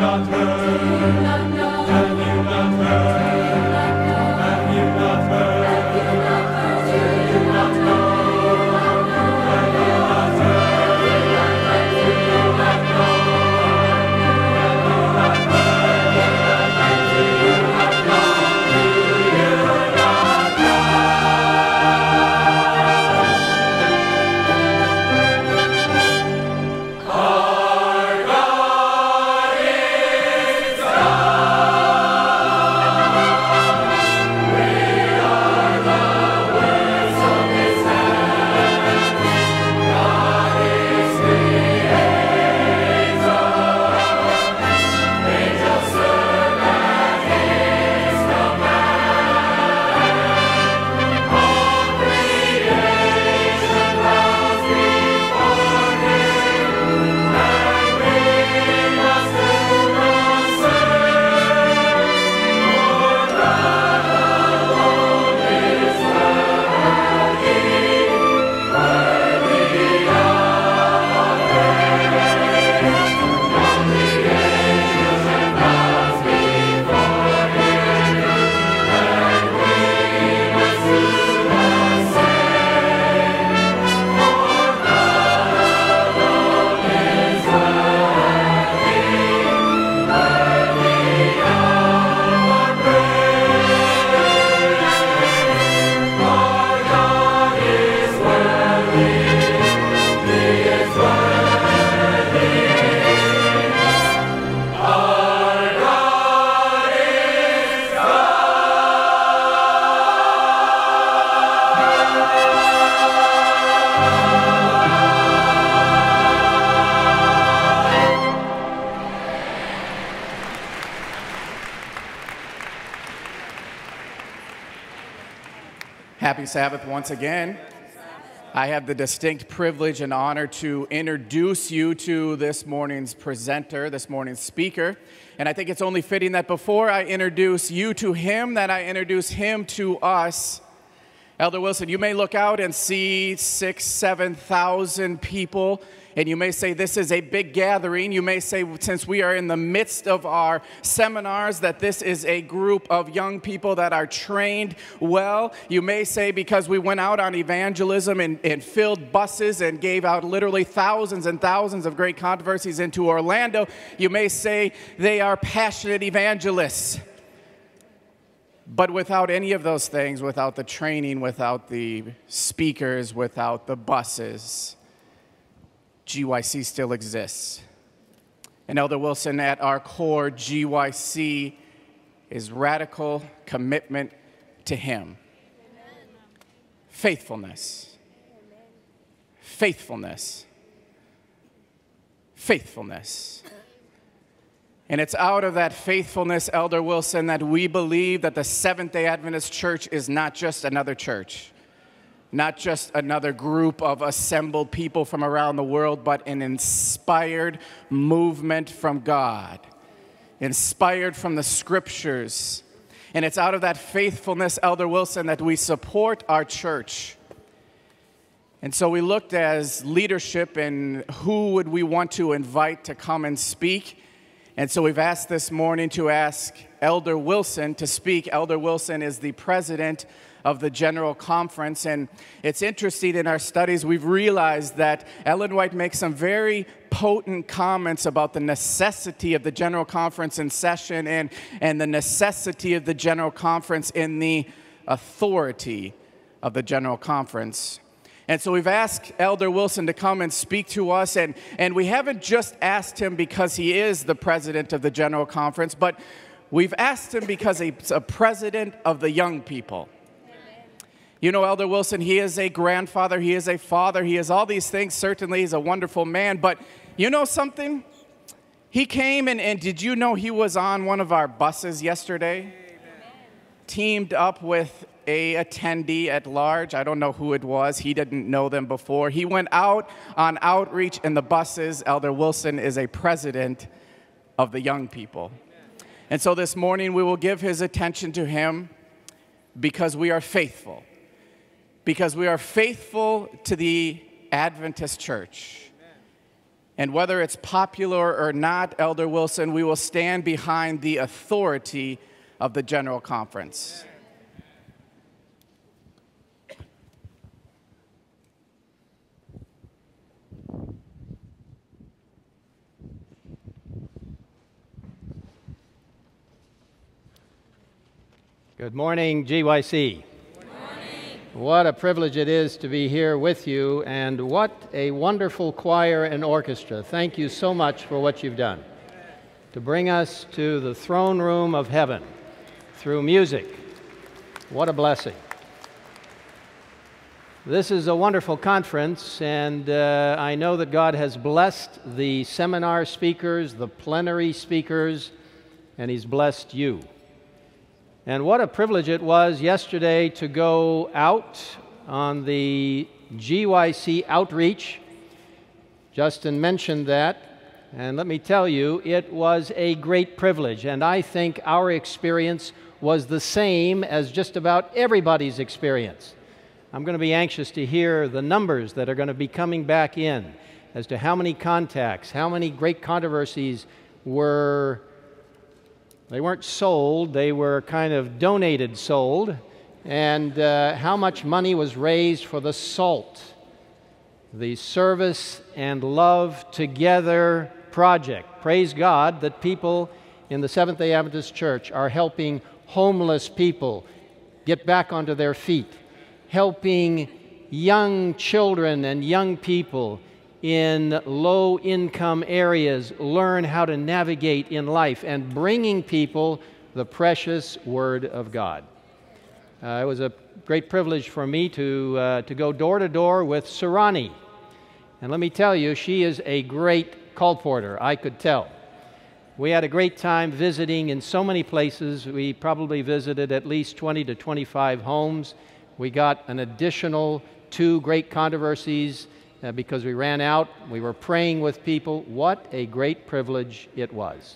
not heard? Have you not heard? Have you not heard? Have you not heard? Do you not know? Have you not heard? Do you not know? Have you not heard? Do you not know? Do you not know? Our God is God. We are the works of His hand. God is Creator. Angels serve at His command. All creation bows before Him, and we must do the same. For God alone is worthy, worthy of our praise. All creation bows before Him, and we must do the same. For God alone is worthy, worthy of our praise. Our God is worthy, He is worthy. Our God is Happy Sabbath once again. I have the distinct privilege and honor to introduce you to this morning's presenter, this morning's speaker. And I think it's only fitting that before I introduce you to him, that I introduce him to us. Elder Wilson, you may look out and see six, seven thousand people, and you may say this is a big gathering. You may say, since we are in the midst of our seminars, that this is a group of young people that are trained well. You may say because we went out on evangelism and, and filled buses and gave out literally thousands and thousands of great controversies into Orlando, you may say they are passionate evangelists. But without any of those things, without the training, without the speakers, without the buses, G Y C still exists. And Elder Wilson, at our core, G Y C is radical commitment to Him. Faithfulness. Faithfulness. Faithfulness. And it's out of that faithfulness, Elder Wilson, that we believe that the Seventh-day Adventist Church is not just another church, not just another group of assembled people from around the world, but an inspired movement from God, inspired from the Scriptures. And it's out of that faithfulness, Elder Wilson, that we support our church. And so we looked as leadership and who would we want to invite to come and speak. And so we've asked this morning to ask Elder Wilson to speak. Elder Wilson is the president of the General Conference. And it's interesting, in our studies, we've realized that Ellen White makes some very potent comments about the necessity of the General Conference in session and, and the necessity of the General Conference in the authority of the General Conference. And so we've asked Elder Wilson to come and speak to us, and, and we haven't just asked him because he is the president of the General Conference, but we've asked him because he's a president of the young people. You know, Elder Wilson, he is a grandfather, he is a father, he is all these things. Certainly, he's a wonderful man, but you know something? He came, and, and did you know he was on one of our buses yesterday? Amen. Teamed up with a attendee at large. I don't know who it was. He didn't know them before. He went out on outreach in the buses. Elder Wilson is a president of the young people. And so this morning we will give his attention to him because we are faithful. Because we are faithful to the Adventist Church. And whether it's popular or not, Elder Wilson, we will stand behind the authority of the General Conference. Good morning, G Y C. Good morning. What a privilege it is to be here with you, and what a wonderful choir and orchestra. Thank you so much for what you've done to bring us to the throne room of heaven through music. What a blessing. This is a wonderful conference, and uh, I know that God has blessed the seminar speakers, the plenary speakers, and He's blessed you. And what a privilege it was yesterday to go out on the G Y C outreach. Justin mentioned that, and let me tell you, it was a great privilege, and I think our experience was the same as just about everybody's experience. I'm going to be anxious to hear the numbers that are going to be coming back in as to how many contacts, how many great controversies were. They weren't sold, they were kind of donated sold, and uh, how much money was raised for the SALT, the Service and Love Together project. Praise God that people in the Seventh-day Adventist Church are helping homeless people get back onto their feet, helping young children and young people in low-income areas learn how to navigate in life, and bringing people the precious Word of God. Uh, it was a great privilege for me to, uh, to go door to door with Surani. And let me tell you, she is a great colporteur, I could tell. We had a great time visiting in so many places. We probably visited at least twenty to twenty-five homes. We got an additional two great controversies Uh, because we ran out, we were praying with people. What a great privilege it was.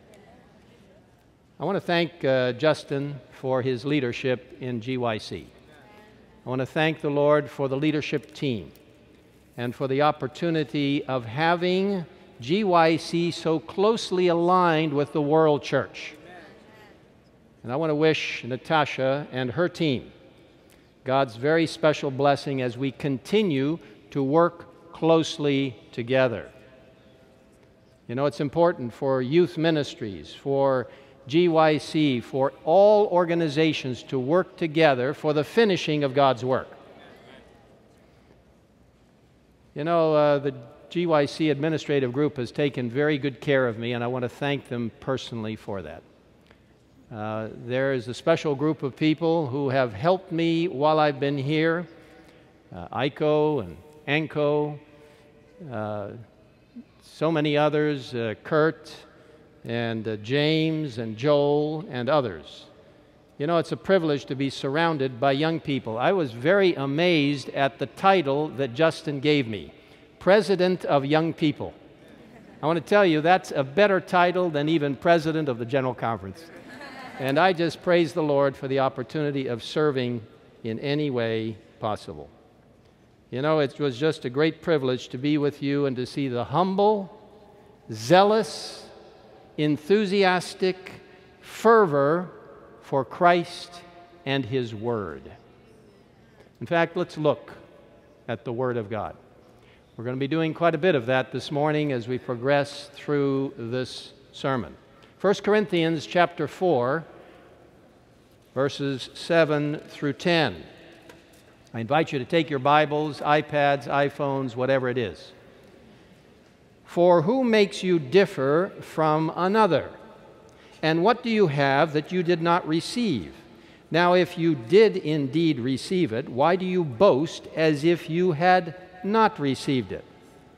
I want to thank uh, Justin for his leadership in G Y C. I want to thank the Lord for the leadership team and for the opportunity of having G Y C so closely aligned with the world church. And I want to wish Natasha and her team God's very special blessing as we continue to work closely together. You know, it's important for youth ministries, for G Y C, for all organizations to work together for the finishing of God's work. You know, uh, the G Y C administrative group has taken very good care of me, and I want to thank them personally for that. Uh, there is a special group of people who have helped me while I've been here, uh, Aiko and Anko, uh, so many others, uh, Kurt and uh, James and Joel and others. You know, it's a privilege to be surrounded by young people. I was very amazed at the title that Justin gave me, President of Young People. I want to tell you, that's a better title than even President of the General Conference. And I just praise the Lord for the opportunity of serving in any way possible. You know, it was just a great privilege to be with you and to see the humble, zealous, enthusiastic fervor for Christ and His Word. In fact, let's look at the Word of God. We're going to be doing quite a bit of that this morning as we progress through this sermon. First Corinthians chapter four, verses seven through ten. I invite you to take your Bibles, iPads, iPhones, whatever it is. For who makes you differ from another? And what do you have that you did not receive? Now, if you did indeed receive it, why do you boast as if you had not received it?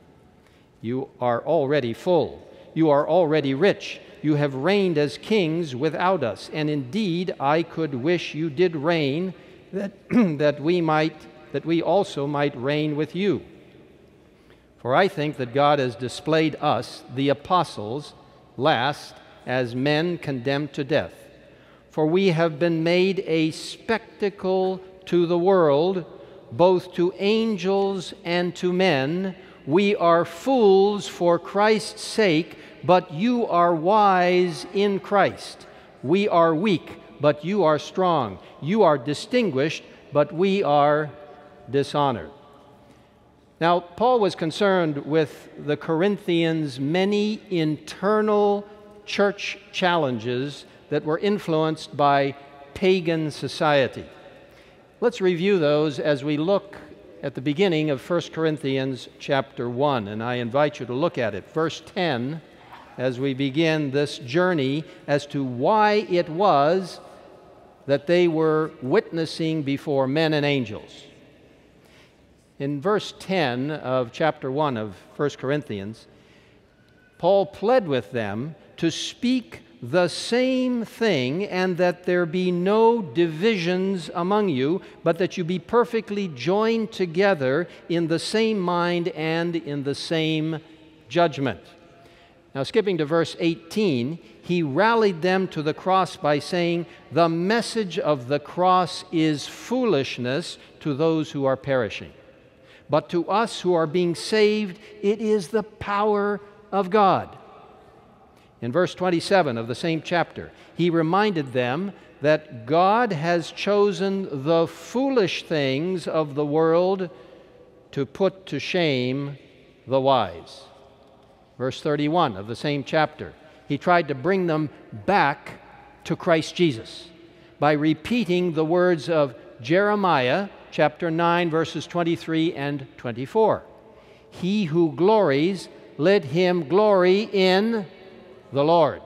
You are already full. You are already rich. You have reigned as kings without us. And indeed, I could wish you did reign, that, that we might, that we also might reign with you. For I think that God has displayed us, the apostles, last as men condemned to death. For we have been made a spectacle to the world, both to angels and to men. We are fools for Christ's sake, but you are wise in Christ. We are weak, but you are strong. You are distinguished, but we are dishonored. Now, Paul was concerned with the Corinthians' many internal church challenges that were influenced by pagan society. Let's review those as we look at the beginning of First Corinthians chapter one, and I invite you to look at it. Verse ten, as we begin this journey as to why it was that they were witnessing before men and angels. In verse ten of chapter one of First Corinthians, Paul pled with them to speak the same thing, and that there be no divisions among you, but that you be perfectly joined together in the same mind and in the same judgment. Now, skipping to verse eighteen, he rallied them to the cross by saying, "The message of the cross is foolishness to those who are perishing. But to us who are being saved, it is the power of God." In verse twenty-seven of the same chapter, he reminded them that God has chosen the foolish things of the world to put to shame the wise. Verse thirty-one of the same chapter, he tried to bring them back to Christ Jesus by repeating the words of Jeremiah chapter nine, verses twenty-three and twenty-four. "He who glories, let him glory in the Lord."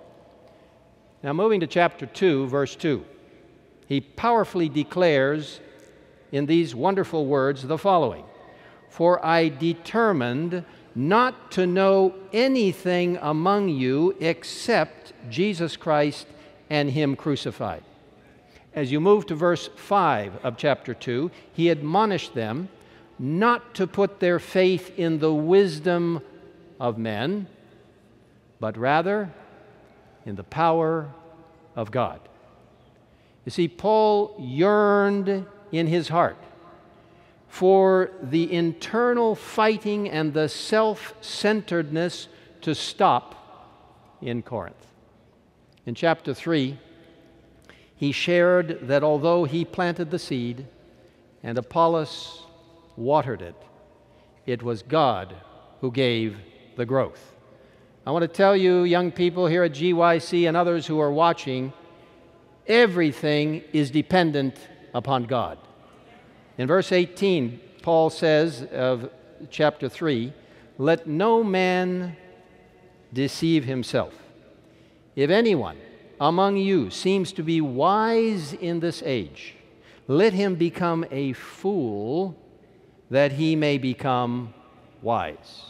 Now, moving to chapter two, verse two, he powerfully declares in these wonderful words the following: "For I determined not to know anything among you except Jesus Christ and Him crucified." As you move to verse five of chapter two, he admonished them not to put their faith in the wisdom of men, but rather in the power of God. You see, Paul yearned in his heart for the internal fighting and the self-centeredness to stop in Corinth. In chapter three, he shared that although he planted the seed and Apollos watered it, it was God who gave the growth. I want to tell you, young people here at G Y C and others who are watching, everything is dependent upon God. In verse eighteen, Paul says of chapter three, "Let no man deceive himself. If anyone among you seems to be wise in this age, let him become a fool, that he may become wise."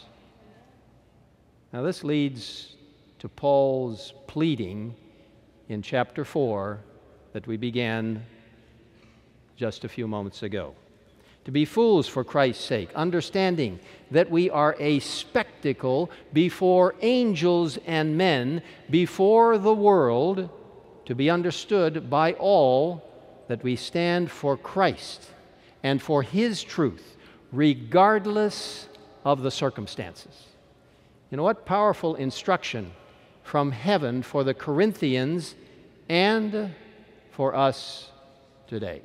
Now, this leads to Paul's pleading in chapter four that we began just a few moments ago. To be fools for Christ's sake, understanding that we are a spectacle before angels and men, before the world, to be understood by all that we stand for Christ and for His truth, regardless of the circumstances. You know what powerful instruction from heaven for the Corinthians and for us today.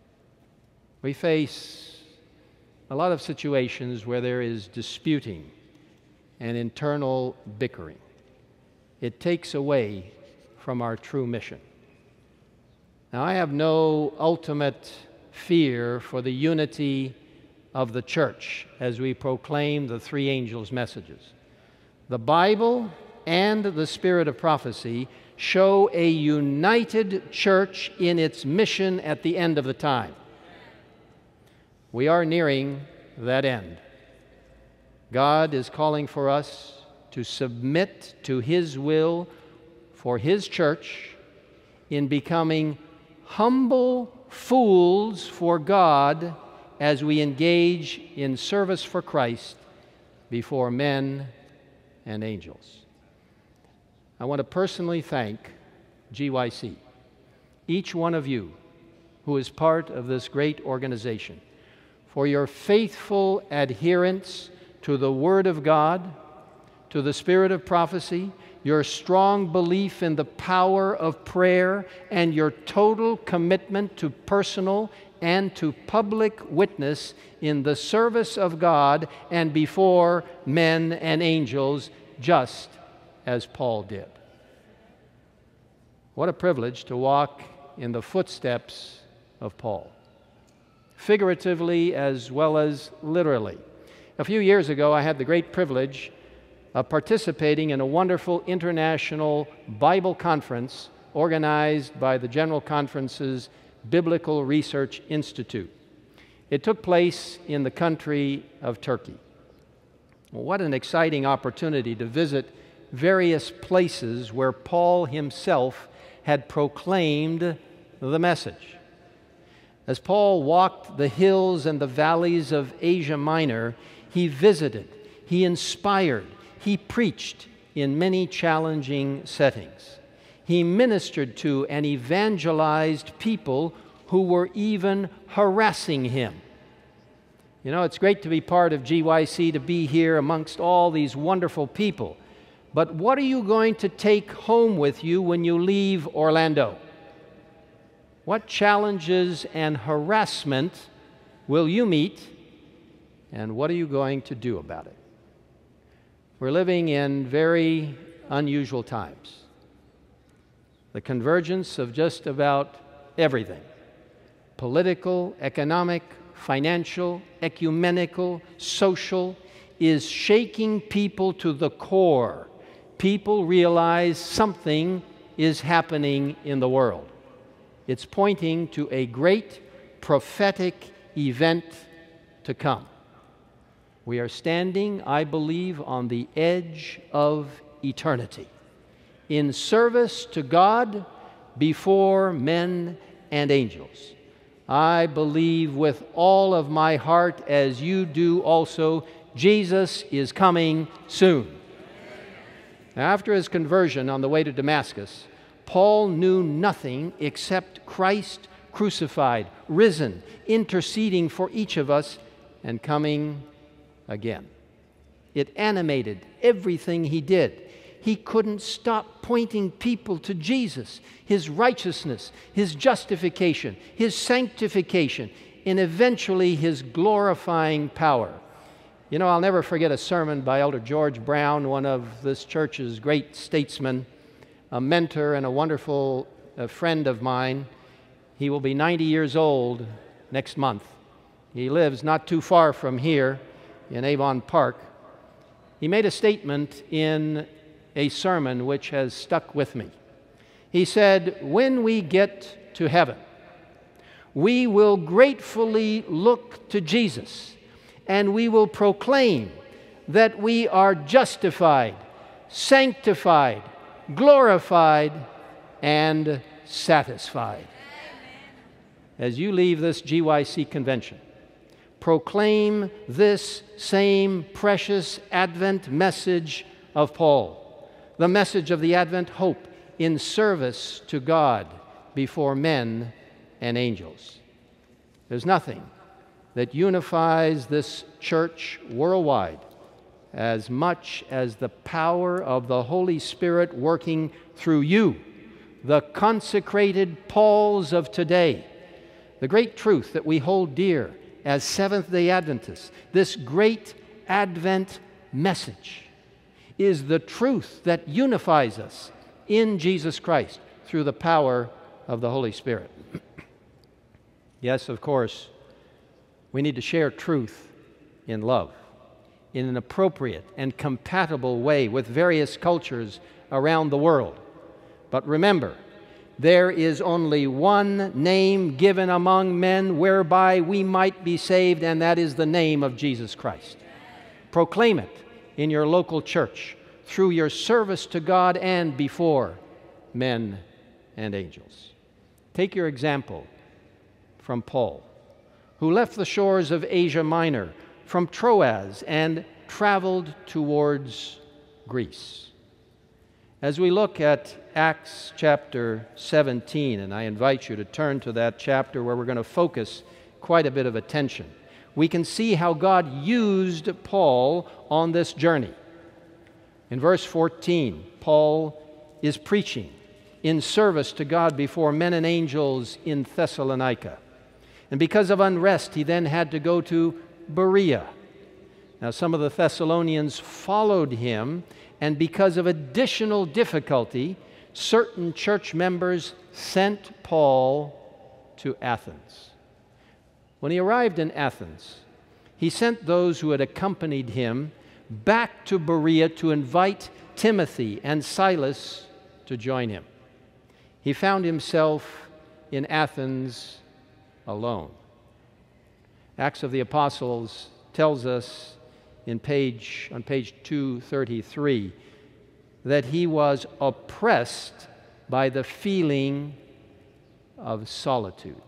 We face a lot of situations where there is disputing and internal bickering. It takes away from our true mission. Now, I have no ultimate fear for the unity of the church as we proclaim the three angels' messages. The Bible and the spirit of prophecy show a united church in its mission at the end of the time. We are nearing that end. God is calling for us to submit to His will for His church in becoming humble fools for God as we engage in service for Christ before men and angels. I want to personally thank G Y C, each one of you who is part of this great organization, for your faithful adherence to the Word of God, to the spirit of prophecy, your strong belief in the power of prayer, and your total commitment to personal and to public witness in the service of God and before men and angels, just as Paul did. What a privilege to walk in the footsteps of Paul, figuratively as well as literally. A few years ago, I had the great privilege of participating in a wonderful international Bible conference organized by the General Conference's Biblical Research Institute. It took place in the country of Turkey. Well, what an exciting opportunity to visit various places where Paul himself had proclaimed the message. As Paul walked the hills and the valleys of Asia Minor, he visited, he inspired, he preached in many challenging settings. He ministered to and evangelized people who were even harassing him. You know, it's great to be part of G Y C, to be here amongst all these wonderful people. But what are you going to take home with you when you leave Orlando? What challenges and harassment will you meet, and what are you going to do about it? We're living in very unusual times. The convergence of just about everything: political, economic, financial, ecumenical, social, is shaking people to the core. People realize something is happening in the world. It's pointing to a great prophetic event to come. We are standing, I believe, on the edge of eternity, in service to God before men and angels. I believe with all of my heart, as you do also, Jesus is coming soon. Now, after his conversion on the way to Damascus, Paul knew nothing except Christ crucified, risen, interceding for each of us, and coming again. It animated everything he did. He couldn't stop pointing people to Jesus, his righteousness, his justification, his sanctification, and eventually his glorifying power. You know, I'll never forget a sermon by Elder George Brown, one of this church's great statesmen, a mentor and a wonderful uh, friend of mine. He will be ninety years old next month. He lives not too far from here in Avon Park. He made a statement in a sermon which has stuck with me. He said, "When we get to heaven, we will gratefully look to Jesus, and we will proclaim that we are justified, sanctified, glorified, and satisfied." As you leave this G Y C convention, proclaim this same precious Advent message of Paul, the message of the Advent hope in service to God before men and angels. There's nothing that unifies this church worldwide as much as the power of the Holy Spirit working through you, the consecrated Pauls of today. The great truth that we hold dear as Seventh-day Adventists, this great Advent message, is the truth that unifies us in Jesus Christ through the power of the Holy Spirit. Yes, of course, we need to share truth in love, in an appropriate and compatible way with various cultures around the world. But remember, there is only one name given among men whereby we might be saved, and that is the name of Jesus Christ. Proclaim it in your local church through your service to God and before men and angels. Take your example from Paul, who left the shores of Asia Minor from Troas and traveled towards Greece. As we look at Acts chapter seventeen, and I invite you to turn to that chapter where we're going to focus quite a bit of attention, we can see how God used Paul on this journey. In verse fourteen, Paul is preaching in service to God before men and angels in Thessalonica. And because of unrest, he then had to go to Berea. Now, some of the Thessalonians followed him, and because of additional difficulty, certain church members sent Paul to Athens. When he arrived in Athens, he sent those who had accompanied him back to Berea to invite Timothy and Silas to join him. He found himself in Athens alone. Acts of the Apostles tells us in page, on page two thirty-three that he was oppressed by the feeling of solitude.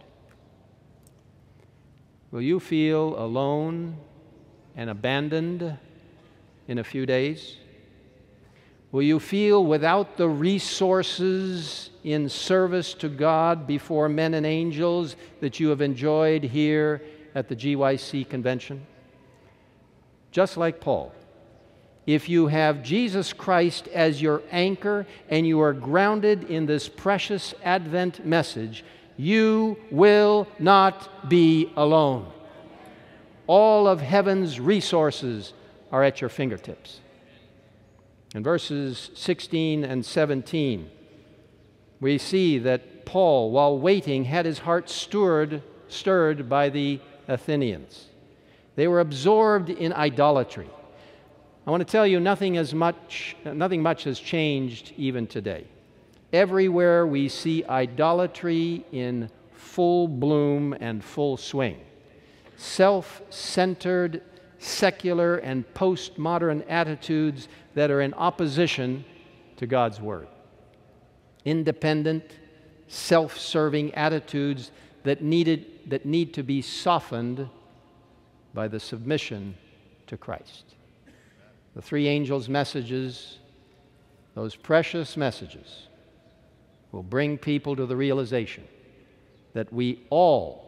Will you feel alone and abandoned in a few days? Will you feel without the resources in service to God before men and angels that you have enjoyed here at the G Y C convention? Just like Paul, if you have Jesus Christ as your anchor and you are grounded in this precious Advent message, you will not be alone. All of heaven's resources are at your fingertips. In verses sixteen and seventeen, we see that Paul, while waiting, had his heart stirred, stirred by the Athenians. They were absorbed in idolatry. I want to tell you, nothing as much, nothing much has changed even today. Everywhere we see idolatry in full bloom and full swing. Self-centered, secular, and postmodern attitudes that are in opposition to God's Word. Independent, self-serving attitudes that, needed, that need to be softened by the submission to Christ. The three angels' messages, those precious messages, will bring people to the realization that we all,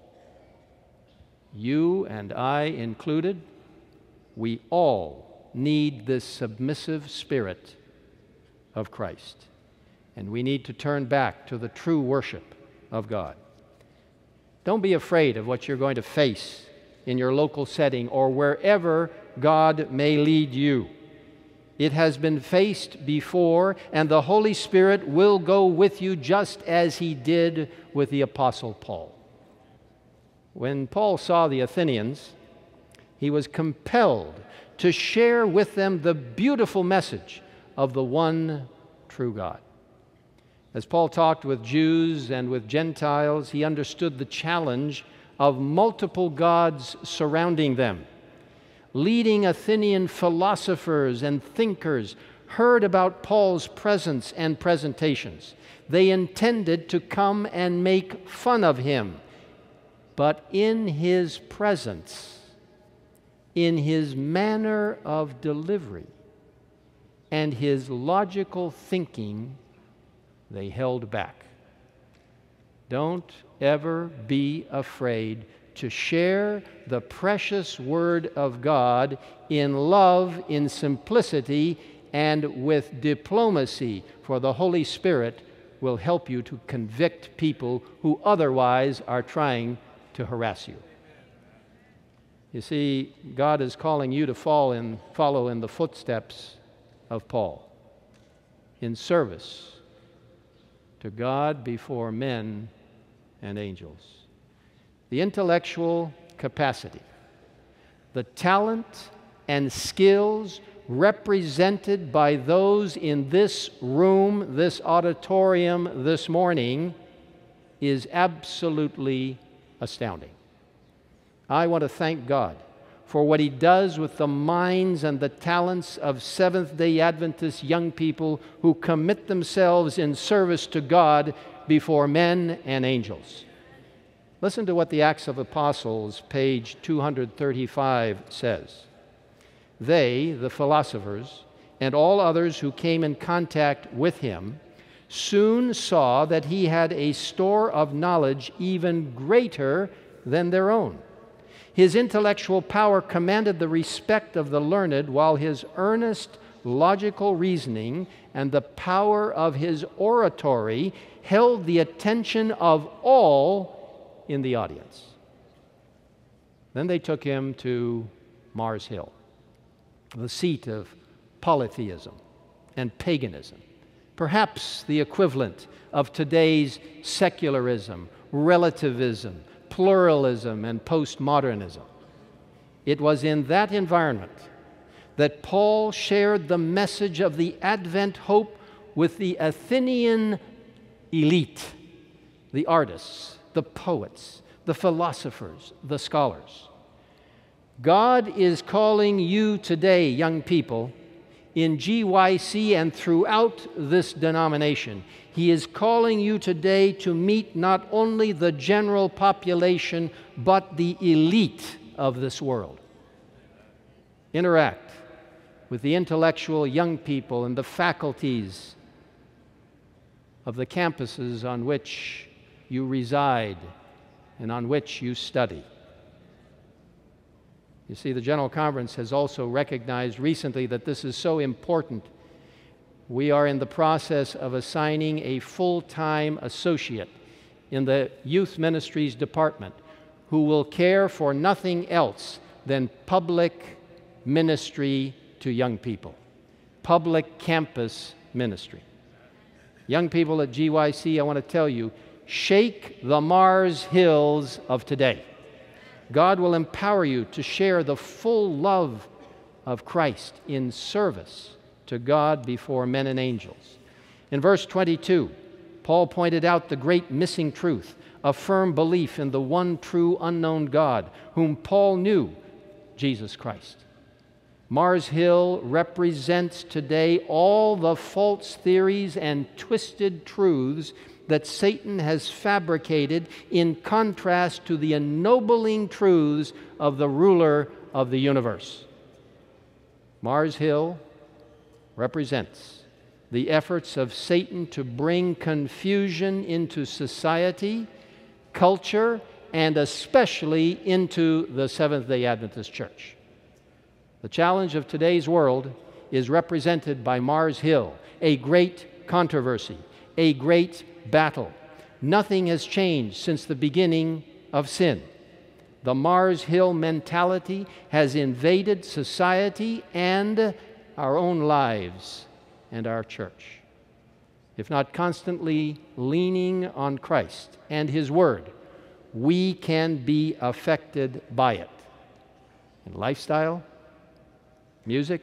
you and I included, we all need this submissive spirit of Christ. And we need to turn back to the true worship of God. Don't be afraid of what you're going to face in your local setting or wherever God may lead you. It has been faced before, and the Holy Spirit will go with you just as He did with the Apostle Paul. When Paul saw the Athenians, he was compelled to share with them the beautiful message of the one true God. As Paul talked with Jews and with Gentiles, he understood the challenge of multiple gods surrounding them. Leading Athenian philosophers and thinkers heard about Paul's presence and presentations. They intended to come and make fun of him. But in his presence, in his manner of delivery, and his logical thinking, they held back. Don't ever be afraid to share the precious Word of God in love, in simplicity, and with diplomacy, for the Holy Spirit will help you to convict people who otherwise are trying to harass you. You see, God is calling you to fall in, follow in the footsteps of Paul in service to God before men and angels. The intellectual capacity, the talent and skills represented by those in this room, this auditorium this morning is absolutely astounding. I want to thank God for what He does with the minds and the talents of Seventh-day Adventist young people who commit themselves in service to God before men and angels. Listen to what the Acts of Apostles, page two thirty-five, says. They, the philosophers, and all others who came in contact with him, soon saw that he had a store of knowledge even greater than their own. His intellectual power commanded the respect of the learned, while his earnest, logical reasoning and the power of his oratory held the attention of all in the audience. Then they took him to Mars Hill, the seat of polytheism and paganism, perhaps the equivalent of today's secularism, relativism, pluralism, and postmodernism. It was in that environment that Paul shared the message of the Advent hope with the Athenian elite, the artists, the poets, the philosophers, the scholars. God is calling you today, young people, in G Y C and throughout this denomination. He is calling you today to meet not only the general population, but the elite of this world. Interact with the intellectual young people and the faculties of the campuses on which you reside and on which you study. You see, the General Conference has also recognized recently that this is so important. We are in the process of assigning a full-time associate in the Youth Ministries Department who will care for nothing else than public ministry to young people, public campus ministry. Young people at G Y C, I want to tell you, shake the Mars Hills of today. God will empower you to share the full love of Christ in service to God before men and angels. In verse twenty-two, Paul pointed out the great missing truth, a firm belief in the one true unknown God, whom Paul knew, Jesus Christ. Mars Hill represents today all the false theories and twisted truths that Satan has fabricated in contrast to the ennobling truths of the ruler of the universe. Mars Hill represents the efforts of Satan to bring confusion into society, culture, and especially into the Seventh-day Adventist Church. The challenge of today's world is represented by Mars Hill, a great controversy, a great battle. Nothing has changed since the beginning of sin. The Mars Hill mentality has invaded society and our own lives and our church. If not constantly leaning on Christ and His Word, we can be affected by it. In lifestyle, music,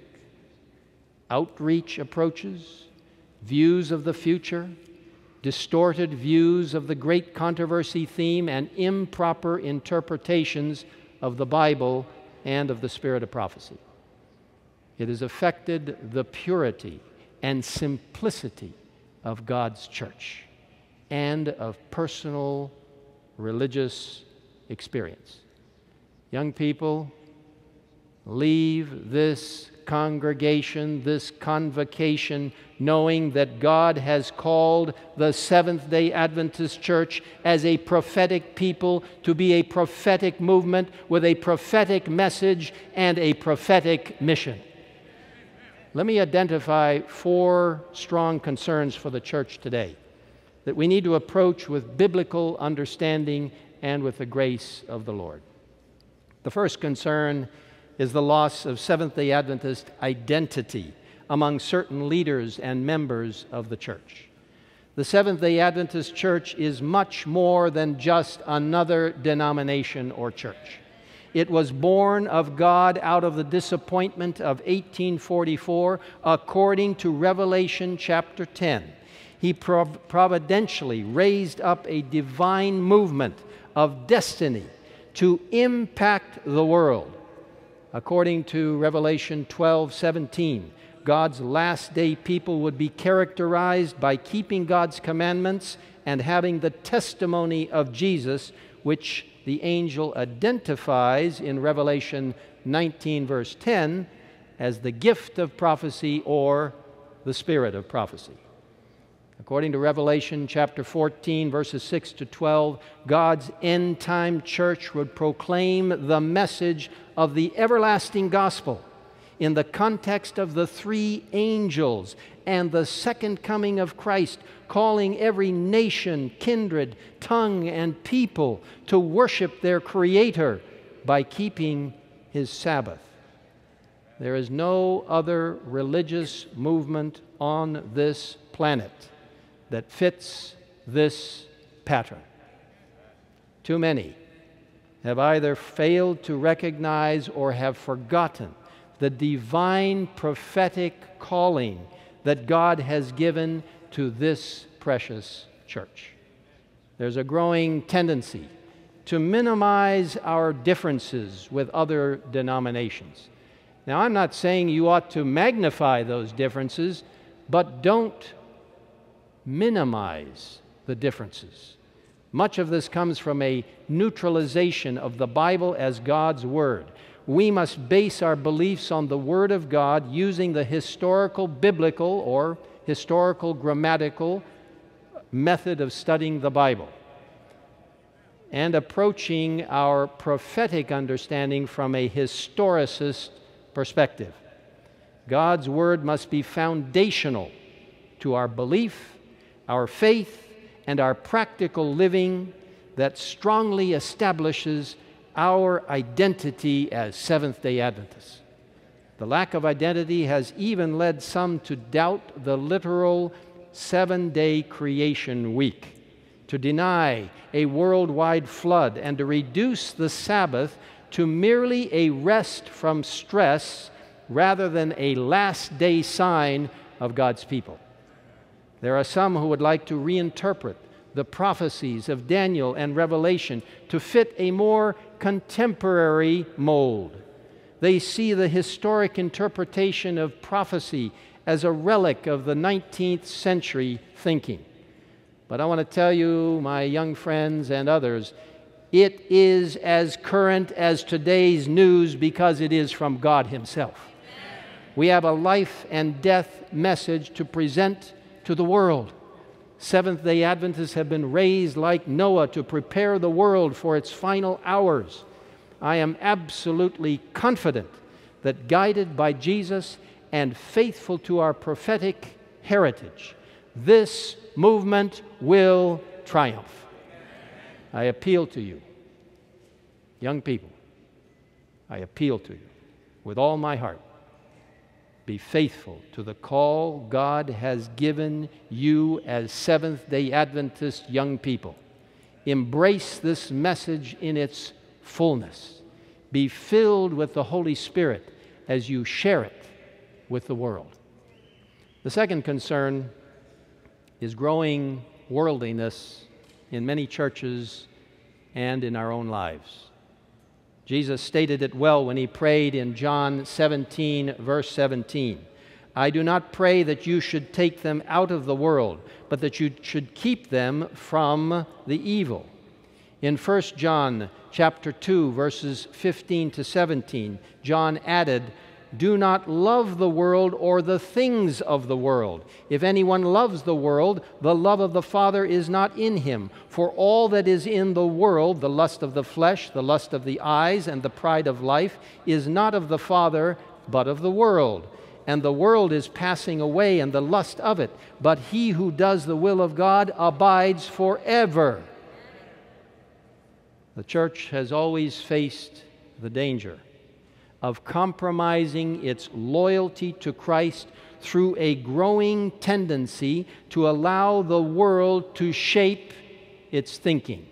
outreach approaches, views of the future, distorted views of the great controversy theme, and improper interpretations of the Bible and of the spirit of prophecy. It has affected the purity and simplicity of God's church and of personal religious experience. Young people, leave this congregation, this convocation, knowing that God has called the Seventh-day Adventist Church as a prophetic people to be a prophetic movement with a prophetic message and a prophetic mission. Let me identify four strong concerns for the church today that we need to approach with biblical understanding and with the grace of the Lord. The first concern is the loss of Seventh-day Adventist identity among certain leaders and members of the church. The Seventh-day Adventist Church is much more than just another denomination or church. It was born of God out of the disappointment of eighteen forty-four, according to Revelation chapter ten. He prov- providentially raised up a divine movement of destiny to impact the world. According to Revelation twelve seventeen, God's last day people would be characterized by keeping God's commandments and having the testimony of Jesus, which the angel identifies in Revelation nineteen, verse ten, as the gift of prophecy or the spirit of prophecy. According to Revelation chapter fourteen, verses six to twelve, God's end-time church would proclaim the message of the everlasting gospel in the context of the three angels and the second coming of Christ, calling every nation, kindred, tongue, and people to worship their Creator by keeping His Sabbath. There is no other religious movement on this planet that fits this pattern. Too many have either failed to recognize or have forgotten the divine prophetic calling that God has given to this precious church. There's a growing tendency to minimize our differences with other denominations. Now, I'm not saying you ought to magnify those differences, but don't minimize the differences. Much of this comes from a neutralization of the Bible as God's Word. We must base our beliefs on the Word of God using the historical, biblical, or historical, grammatical method of studying the Bible, and approaching our prophetic understanding from a historicist perspective. God's Word must be foundational to our belief, our faith, and our practical living that strongly establishes our identity as Seventh-day Adventists. The lack of identity has even led some to doubt the literal seven-day creation week, to deny a worldwide flood, and to reduce the Sabbath to merely a rest from stress rather than a last-day sign of God's people. There are some who would like to reinterpret the prophecies of Daniel and Revelation to fit a more contemporary mold. They see the historic interpretation of prophecy as a relic of the nineteenth century thinking. But I want to tell you, my young friends and others, it is as current as today's news because it is from God Himself. We have a life and death message to present to the world. Seventh-day Adventists have been raised like Noah to prepare the world for its final hours. I am absolutely confident that, guided by Jesus and faithful to our prophetic heritage, this movement will triumph. I appeal to you, young people, I appeal to you with all my heart. Be faithful to the call God has given you as Seventh-day Adventist young people. Embrace this message in its fullness. Be filled with the Holy Spirit as you share it with the world. The second concern is growing worldliness in many churches and in our own lives. Jesus stated it well when He prayed in John seventeen, verse seventeen. I do not pray that you should take them out of the world, but that you should keep them from the evil. In First John chapter two, verses fifteen to seventeen, John added, do not love the world or the things of the world. If anyone loves the world, the love of the Father is not in him. For all that is in the world, the lust of the flesh, the lust of the eyes, and the pride of life, is not of the Father, but of the world. And the world is passing away, and the lust of it. But he who does the will of God abides forever. The church has always faced the danger of compromising its loyalty to Christ through a growing tendency to allow the world to shape its thinking.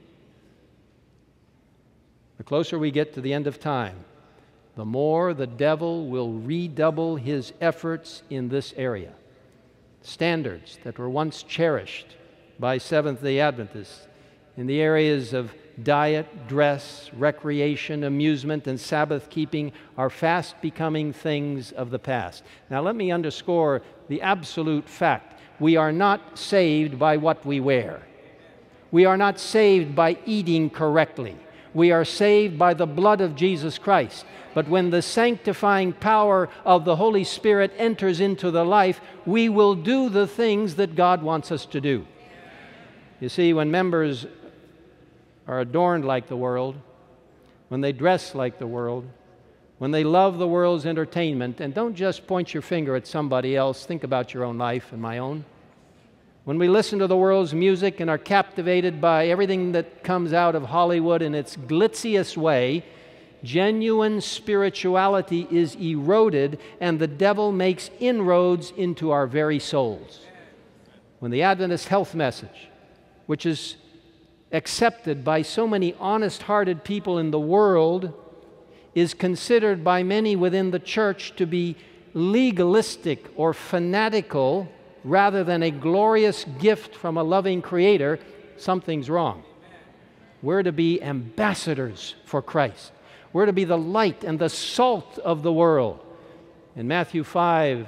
The closer we get to the end of time, the more the devil will redouble his efforts in this area. Standards that were once cherished by Seventh-day Adventists in the areas of diet, dress, recreation, amusement, and Sabbath keeping are fast becoming things of the past. Now, let me underscore the absolute fact. We are not saved by what we wear. We are not saved by eating correctly. We are saved by the blood of Jesus Christ. But when the sanctifying power of the Holy Spirit enters into the life, we will do the things that God wants us to do. You see, when members are adorned like the world, when they dress like the world, when they love the world's entertainment, and don't just point your finger at somebody else, think about your own life and my own. When we listen to the world's music and are captivated by everything that comes out of Hollywood in its glitziest way, genuine spirituality is eroded and the devil makes inroads into our very souls. When the Adventist health message, which is accepted by so many honest-hearted people in the world, is considered by many within the church to be legalistic or fanatical rather than a glorious gift from a loving Creator, something's wrong. We're to be ambassadors for Christ. We're to be the light and the salt of the world. In Matthew five,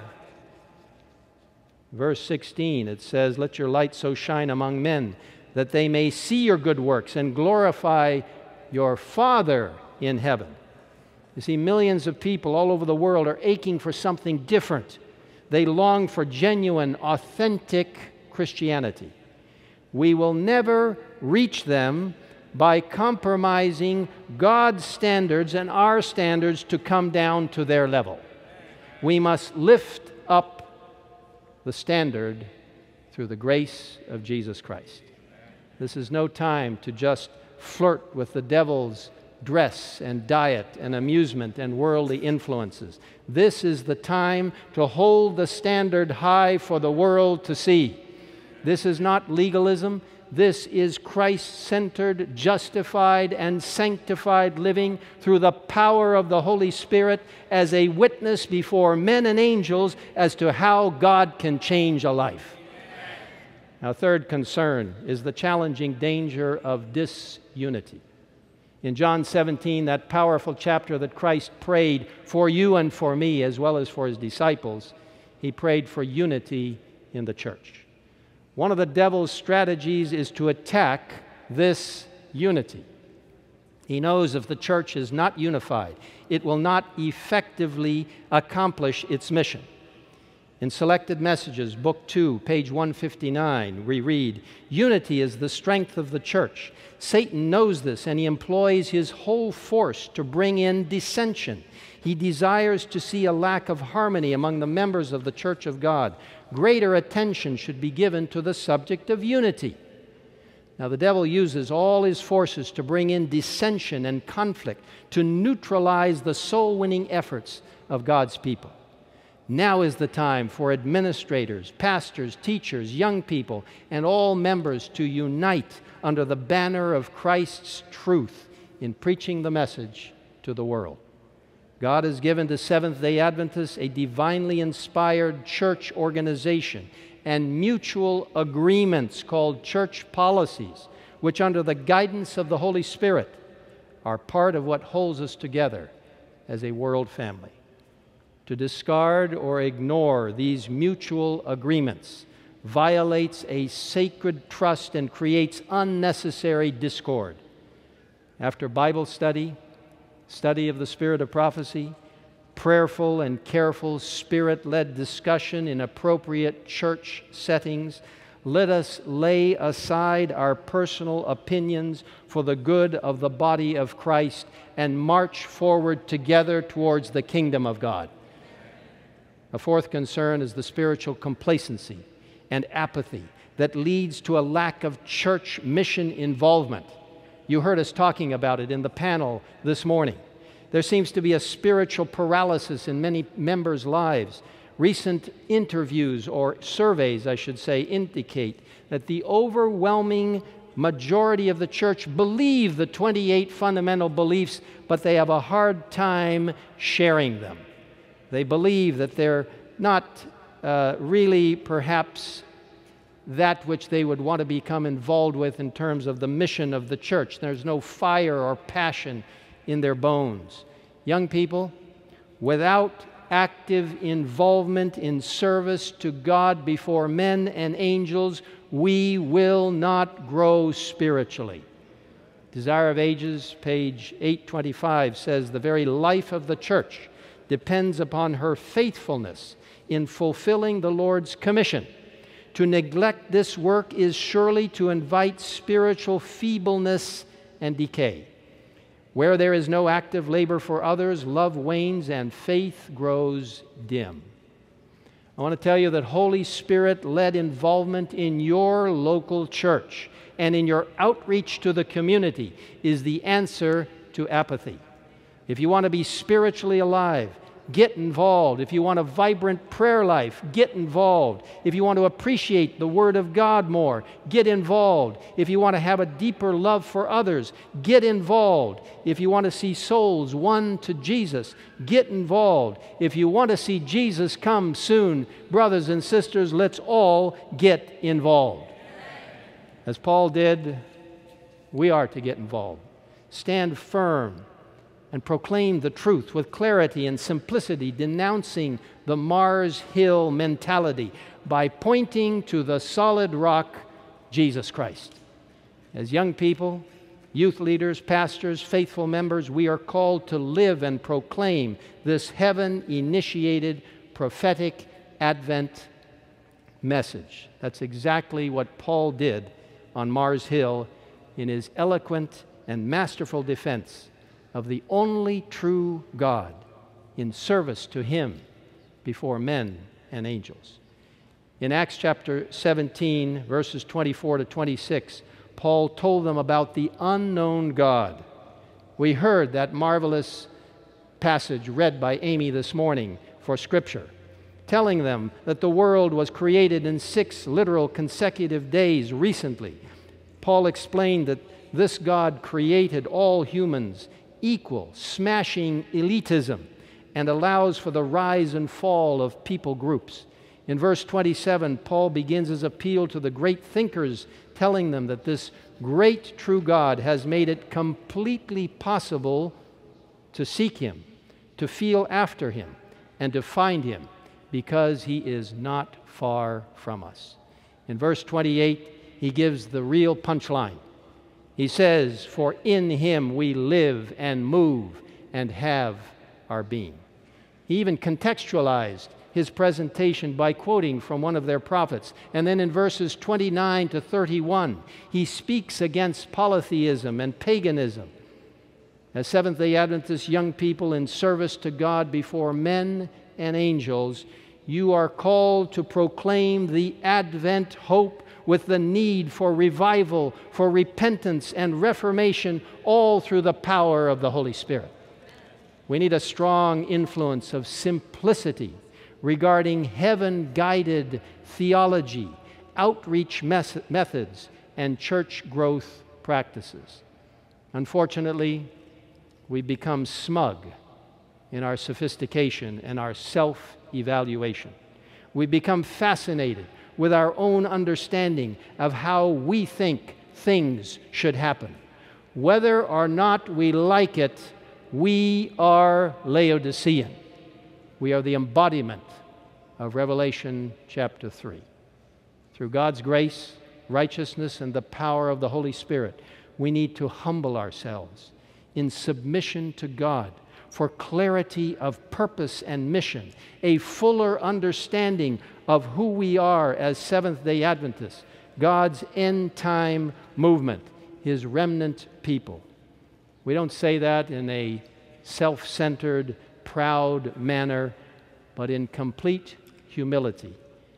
verse sixteen, it says, "Let your light so shine among men that they may see your good works and glorify your Father in heaven." You see, millions of people all over the world are aching for something different. They long for genuine, authentic Christianity. We will never reach them by compromising God's standards and our standards to come down to their level. We must lift up the standard through the grace of Jesus Christ. This is no time to just flirt with the devil's dress and diet and amusement and worldly influences. This is the time to hold the standard high for the world to see. This is not legalism. This is Christ-centered, justified, and sanctified living through the power of the Holy Spirit as a witness before men and angels as to how God can change a life. Now, third concern is the challenging danger of disunity. In John seventeen, that powerful chapter that Christ prayed for you and for me as well as for His disciples, He prayed for unity in the church. One of the devil's strategies is to attack this unity. He knows if the church is not unified, it will not effectively accomplish its mission. In Selected Messages, Book two, page one fifty-nine, we read, "Unity is the strength of the church. Satan knows this, and he employs his whole force to bring in dissension. He desires to see a lack of harmony among the members of the Church of God. Greater attention should be given to the subject of unity." Now, the devil uses all his forces to bring in dissension and conflict, to neutralize the soul-winning efforts of God's people. Now is the time for administrators, pastors, teachers, young people, and all members to unite under the banner of Christ's truth in preaching the message to the world. God has given to Seventh-day Adventists a divinely inspired church organization and mutual agreements called church policies, which under the guidance of the Holy Spirit are part of what holds us together as a world family. To discard or ignore these mutual agreements violates a sacred trust and creates unnecessary discord. After Bible study, study of the spirit of prophecy, prayerful and careful Spirit-led discussion in appropriate church settings, let us lay aside our personal opinions for the good of the body of Christ and march forward together towards the kingdom of God. A fourth concern is the spiritual complacency and apathy that leads to a lack of church mission involvement. You heard us talking about it in the panel this morning. There seems to be a spiritual paralysis in many members' lives. Recent interviews, or surveys, I should say, indicate that the overwhelming majority of the church believe the twenty-eight fundamental beliefs, but they have a hard time sharing them. They believe that they're not uh, really perhaps that which they would want to become involved with in terms of the mission of the church. There's no fire or passion in their bones. Young people, without active involvement in service to God before men and angels, we will not grow spiritually. Desire of Ages, page eight twenty-five, says the very life of the church depends upon her faithfulness in fulfilling the Lord's commission. To neglect this work is surely to invite spiritual feebleness and decay. Where there is no active labor for others, love wanes and faith grows dim. I want to tell you that Holy Spirit-led involvement in your local church and in your outreach to the community is the answer to apathy. If you want to be spiritually alive, get involved. If you want a vibrant prayer life, get involved. If you want to appreciate the Word of God more, get involved. If you want to have a deeper love for others, get involved. If you want to see souls won to Jesus, get involved. If you want to see Jesus come soon, brothers and sisters, let's all get involved. As Paul did, we are to get involved. Stand firm and proclaim the truth with clarity and simplicity, denouncing the Mars Hill mentality by pointing to the solid rock, Jesus Christ. As young people, youth leaders, pastors, faithful members, we are called to live and proclaim this heaven-initiated prophetic Advent message. That's exactly what Paul did on Mars Hill in his eloquent and masterful defense of the only true God in service to Him before men and angels. In Acts chapter seventeen, verses twenty-four to twenty-six, Paul told them about the unknown God. We heard that marvelous passage read by Amy this morning for Scripture, telling them that the world was created in six literal consecutive days recently. Paul explained that this God created all humans equal, smashing elitism, and allows for the rise and fall of people groups. In verse twenty-seven, Paul begins his appeal to the great thinkers, telling them that this great true God has made it completely possible to seek Him, to feel after Him, and to find Him, because He is not far from us. In verse twenty-eight, he gives the real punchline. He says, "For in Him we live and move and have our being." He even contextualized his presentation by quoting from one of their prophets. And then in verses twenty-nine to thirty-one, he speaks against polytheism and paganism. As Seventh-day Adventist young people in service to God before men and angels, you are called to proclaim the Advent hope with the need for revival, for repentance and reformation, all through the power of the Holy Spirit. We need a strong influence of simplicity regarding heaven-guided theology, outreach mes- methods, and church growth practices. Unfortunately, we become smug in our sophistication and our self-evaluation. We become fascinated with our own understanding of how we think things should happen. Whether or not we like it, we are Laodicean. We are the embodiment of Revelation chapter three. Through God's grace, righteousness, and the power of the Holy Spirit, we need to humble ourselves in submission to God for clarity of purpose and mission, a fuller understanding of who we are as Seventh-day Adventists, God's end-time movement, His remnant people. We don't say that in a self-centered, proud manner, but in complete humility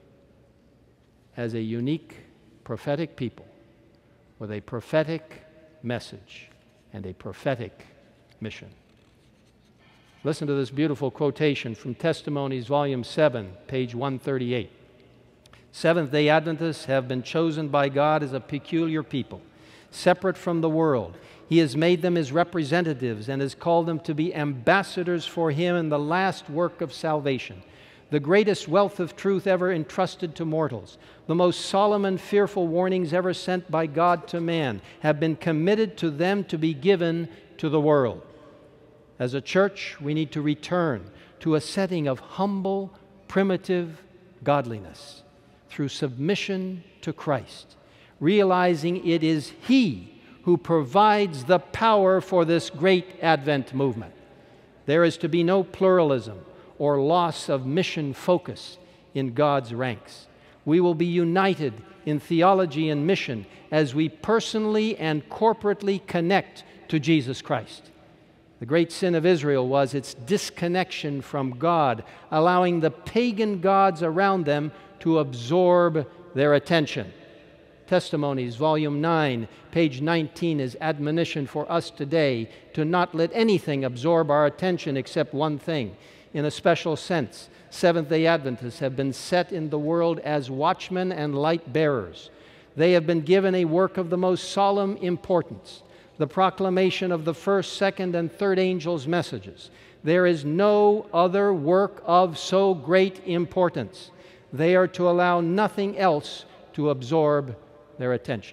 as a unique prophetic people with a prophetic message and a prophetic mission. Listen to this beautiful quotation from Testimonies, Volume seven, page one thirty-eight. Seventh-day Adventists have been chosen by God as a peculiar people, separate from the world. He has made them His representatives and has called them to be ambassadors for Him in the last work of salvation. The greatest wealth of truth ever entrusted to mortals, the most solemn and fearful warnings ever sent by God to man, have been committed to them to be given to the world. As a church, we need to return to a setting of humble, primitive godliness through submission to Christ, realizing it is He who provides the power for this great Advent movement. There is to be no pluralism or loss of mission focus in God's ranks. We will be united in theology and mission as we personally and corporately connect to Jesus Christ. The great sin of Israel was its disconnection from God, allowing the pagan gods around them to absorb their attention. Testimonies, Volume nine, page nineteen, is admonition for us today to not let anything absorb our attention except one thing. In a special sense, Seventh-day Adventists have been set in the world as watchmen and light bearers. They have been given a work of the most solemn importance, the proclamation of the first, second, and third angels' messages. There is no other work of so great importance. They are to allow nothing else to absorb their attention.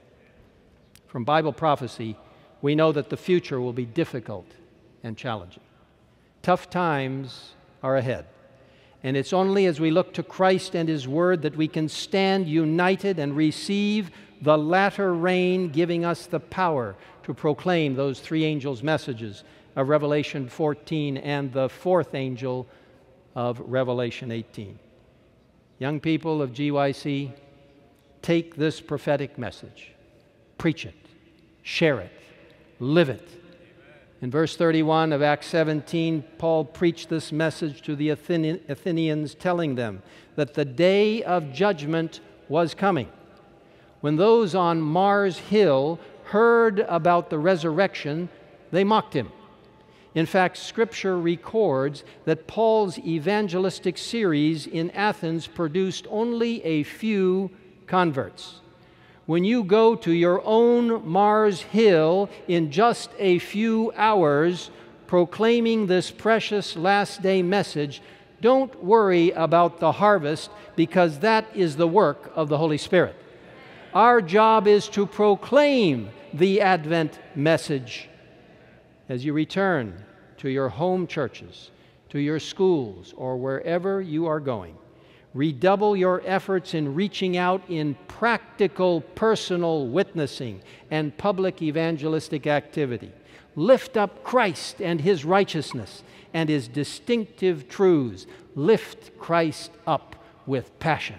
From Bible prophecy, we know that the future will be difficult and challenging. Tough times are ahead. And it's only as we look to Christ and His Word that we can stand united and receive the latter rain, giving us the power to proclaim those three angels' messages of Revelation fourteen and the fourth angel of Revelation eighteen. Young people of G Y C, take this prophetic message, preach it, share it, live it. In verse thirty-one of Acts seventeen, Paul preached this message to the Athenians, telling them that the day of judgment was coming. When those on Mars Hill heard about the resurrection, they mocked him. In fact, Scripture records that Paul's evangelistic series in Athens produced only a few converts. When you go to your own Mars Hill in just a few hours proclaiming this precious last day message, don't worry about the harvest, because that is the work of the Holy Spirit. Our job is to proclaim the Advent message. As you return to your home churches, to your schools, or wherever you are going, redouble your efforts in reaching out in practical, personal witnessing and public evangelistic activity. Lift up Christ and His righteousness and His distinctive truths. Lift Christ up with passion.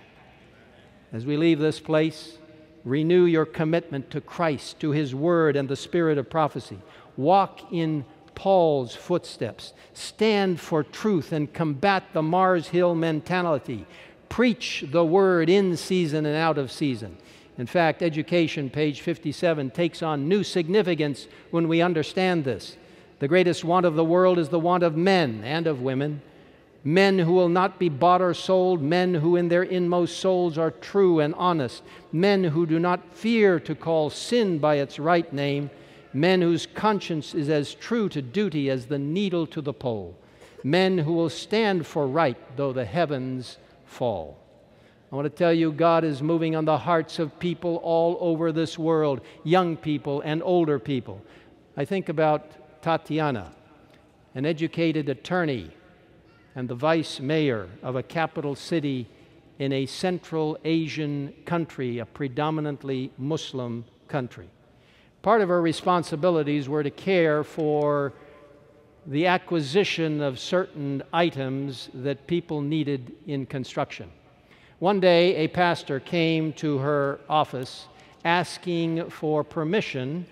As we leave this place, renew your commitment to Christ, to His Word and the Spirit of prophecy. Walk in Paul's footsteps. Stand for truth and combat the Mars Hill mentality. Preach the Word in season and out of season. In fact, education, page fifty-seven, takes on new significance when we understand this. The greatest want of the world is the want of men and of women. Men who will not be bought or sold, men who in their inmost souls are true and honest, men who do not fear to call sin by its right name, men whose conscience is as true to duty as the needle to the pole, men who will stand for right though the heavens fall. I want to tell you, God is moving on the hearts of people all over this world, young people and older people. I think about Tatiana, an educated attorney and the vice mayor of a capital city in a Central Asian country, a predominantly Muslim country. Part of her responsibilities were to care for the acquisition of certain items that people needed in construction. One day, a pastor came to her office asking for permission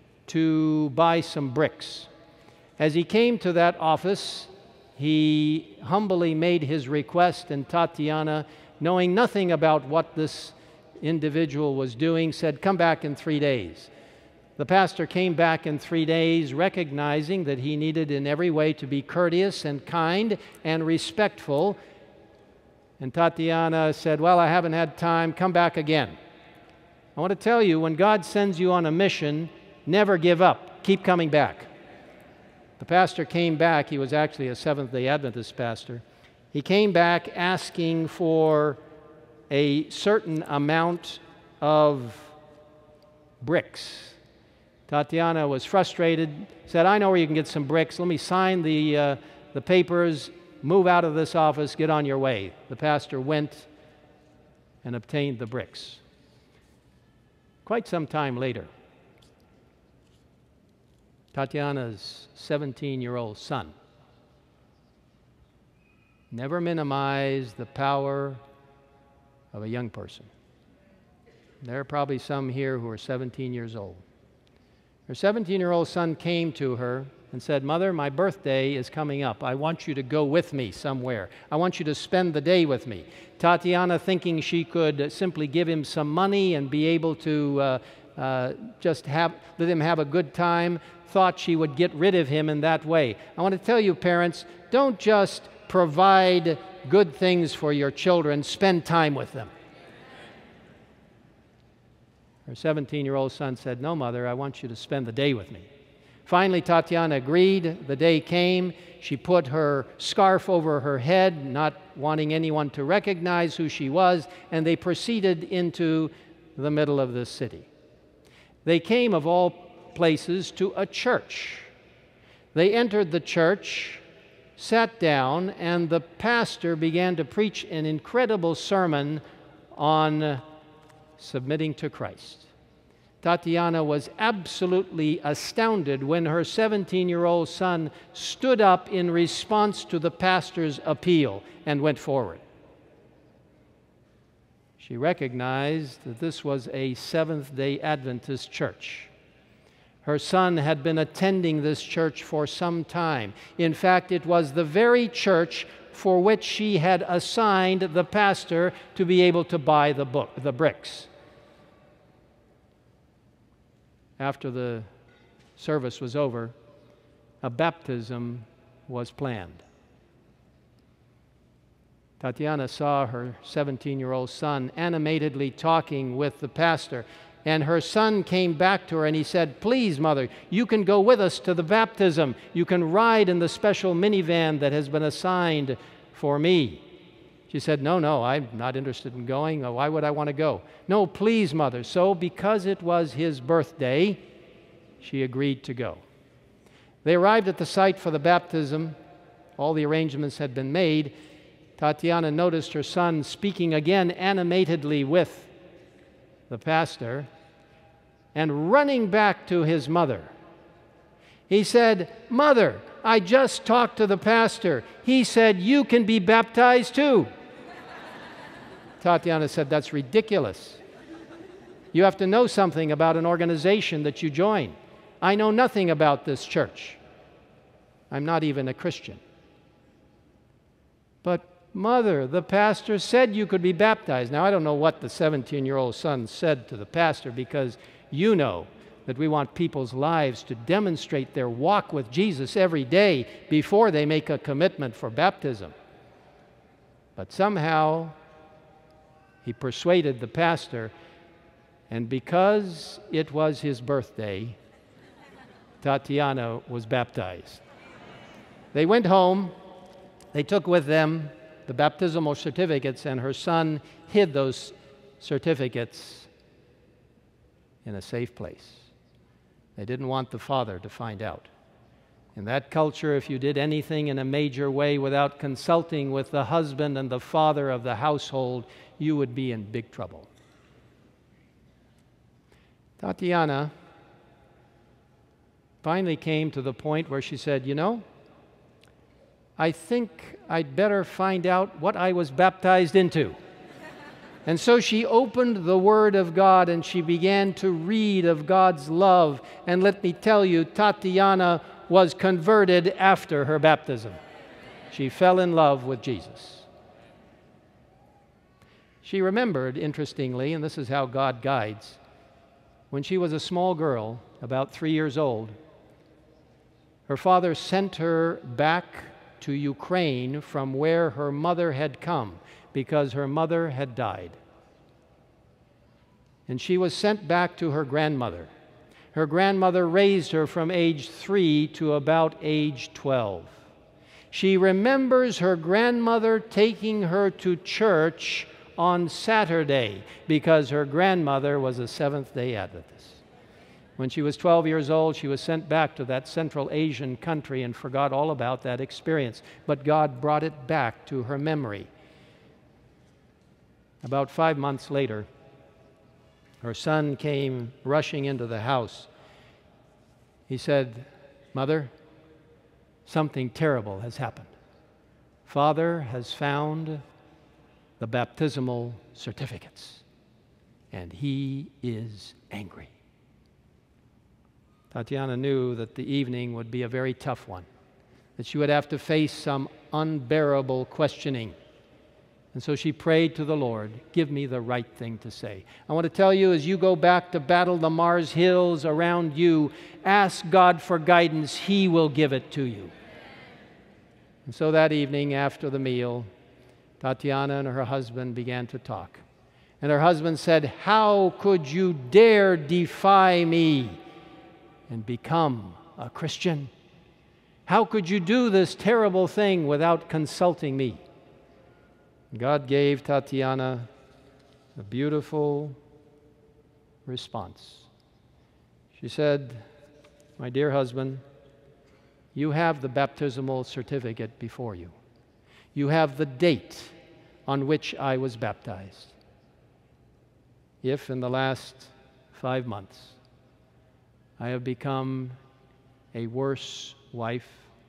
to buy some bricks. As he came to that office, he humbly made his request, and Tatiana, knowing nothing about what this individual was doing, said, "Come back in three days." The pastor came back in three days, recognizing that he needed in every way to be courteous and kind and respectful. And Tatiana said, "Well, I haven't had time. Come back again." I want to tell you, when God sends you on a mission, never give up. Keep coming back. The pastor came back. He was actually a Seventh-day Adventist pastor. He came back asking for a certain amount of bricks. Tatiana was frustrated, said, "I know where you can get some bricks. Let me sign the, uh, the papers, move out of this office, get on your way." The pastor went and obtained the bricks. Quite some time later, Tatiana's seventeen-year-old son. Never minimize the power of a young person. There are probably some here who are seventeen years old. Her seventeen-year-old son came to her and said, "Mother, my birthday is coming up. I want you to go with me somewhere. I want you to spend the day with me." Tatiana, thinking she could simply give him some money and be able to uh, uh, just have, let him have a good time, thought she would get rid of him in that way. I want to tell you, parents, don't just provide good things for your children, spend time with them. Her seventeen-year-old son said, "No, Mother, I want you to spend the day with me." Finally, Tatiana agreed. The day came. She put her scarf over her head, not wanting anyone to recognize who she was, and they proceeded into the middle of the city. They came, of all places, to a church. They entered the church, sat down, and the pastor began to preach an incredible sermon on submitting to Christ. Tatiana was absolutely astounded when her seventeen-year-old son stood up in response to the pastor's appeal and went forward. She recognized that this was a Seventh-day Adventist church. Her son had been attending this church for some time. In fact, it was the very church for which she had assigned the pastor to be able to buy the, book, the bricks. After the service was over, a baptism was planned. Tatiana saw her seventeen-year-old son animatedly talking with the pastor, and her son came back to her and he said, "Please, Mother, you can go with us to the baptism. You can ride in the special minivan that has been assigned for me." She said, "No, no, I'm not interested in going. Why would I want to go?" "No, please, Mother." So, because it was his birthday, she agreed to go. They arrived at the site for the baptism. All the arrangements had been made. Tatiana noticed her son speaking again animatedly with the pastor and running back to his mother. He said, "Mother, I just talked to the pastor. He said you can be baptized too." Tatiana said, "That's ridiculous. You have to know something about an organization that you join. I know nothing about this church. I'm not even a Christian." "But Mother, the pastor said you could be baptized." Now, I don't know what the seventeen-year-old son said to the pastor, because you know that we want people's lives to demonstrate their walk with Jesus every day before they make a commitment for baptism. But somehow he persuaded the pastor, and because it was his birthday, Tatiana was baptized. They went home. They took with them the baptismal certificates, and her son hid those certificates in a safe place. They didn't want the father to find out. In that culture, if you did anything in a major way without consulting with the husband and the father of the household, you would be in big trouble. Tatiana finally came to the point where she said, "You know, I think I'd better find out what I was baptized into." And so she opened the Word of God and she began to read of God's love. And let me tell you, Tatiana was converted after her baptism. She fell in love with Jesus. She remembered, interestingly, and this is how God guides, when she was a small girl, about three years old, her father sent her back to Ukraine from where her mother had come, because her mother had died. And she was sent back to her grandmother. Her grandmother raised her from age three to about age twelve. She remembers her grandmother taking her to church on Saturday because her grandmother was a Seventh-day Adventist. When she was twelve years old, she was sent back to that Central Asian country and forgot all about that experience. But God brought it back to her memory. About five months later, her son came rushing into the house. He said, Mother, something terrible has happened. Father has found the baptismal certificates, and he is angry. Tatiana knew that the evening would be a very tough one, that she would have to face some unbearable questioning. And so she prayed to the Lord, give me the right thing to say. I want to tell you, as you go back to battle the Mars Hills around you, ask God for guidance. He will give it to you. And so that evening after the meal, Tatiana and her husband began to talk. And her husband said, how could you dare defy me and become a Christian? How could you do this terrible thing without consulting me? God gave Tatiana a beautiful response. She said, my dear husband, you have the baptismal certificate before you. You have the date on which I was baptized. If in the last five months I have become a worse wife,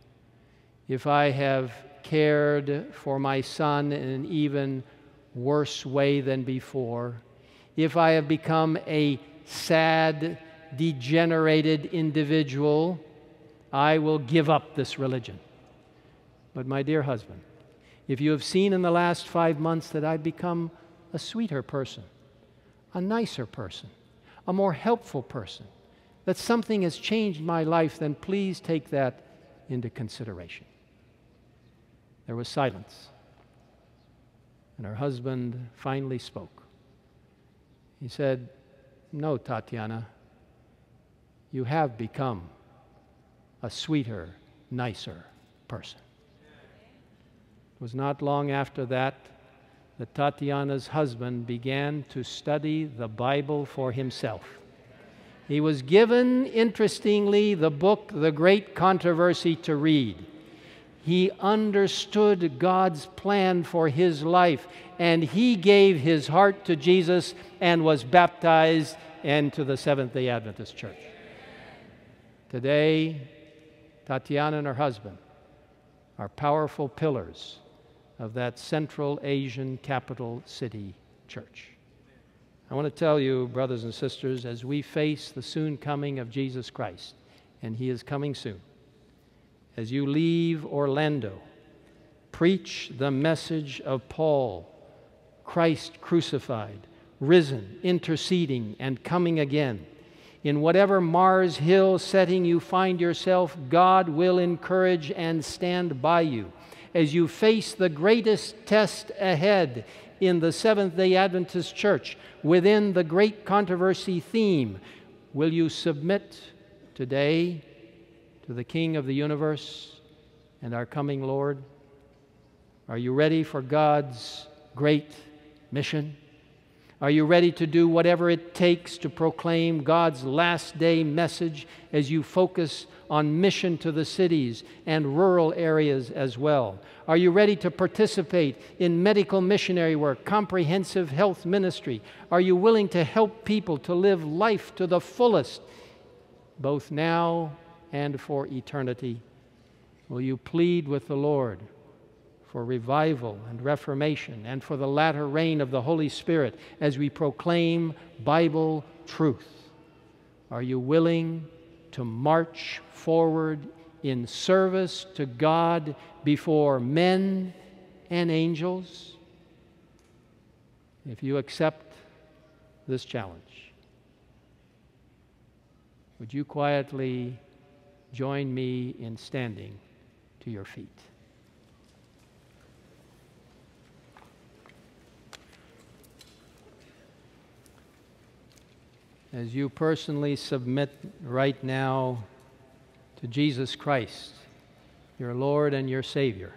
if I have cared for my son in an even worse way than before, if I have become a sad, degenerated individual, I will give up this religion. But my dear husband, if you have seen in the last five months that I've become a sweeter person, a nicer person, a more helpful person, that something has changed my life, then please take that into consideration. There was silence, and her husband finally spoke. He said, no, Tatiana, you have become a sweeter, nicer person. It was not long after that that Tatiana's husband began to study the Bible for himself. He was given, interestingly, the book, The Great Controversy, to read. He understood God's plan for his life, and he gave his heart to Jesus and was baptized into the Seventh-day Adventist Church. Today, Tatiana and her husband are powerful pillars of that Central Asian capital city church. I want to tell you, brothers and sisters, as we face the soon coming of Jesus Christ, and he is coming soon, as you leave Orlando, preach the message of Paul, Christ crucified, risen, interceding, and coming again. In whatever Mars Hill setting you find yourself, God will encourage and stand by you. As you face the greatest test ahead in the Seventh-day Adventist Church, within the Great Controversy theme, will you submit today to the King of the universe and our coming Lord? Are you ready for God's great mission? Are you ready to do whatever it takes to proclaim God's last day message as you focus on mission to the cities and rural areas as well? Are you ready to participate in medical missionary work, comprehensive health ministry? Are you willing to help people to live life to the fullest, both now and for eternity? Will you plead with the Lord for revival and reformation and for the latter reign of the Holy Spirit as we proclaim Bible truth? Are you willing to march forward in service to God before men and angels? If you accept this challenge, would you quietly join me in standing to your feet? As you personally submit right now to Jesus Christ, your Lord and your Savior,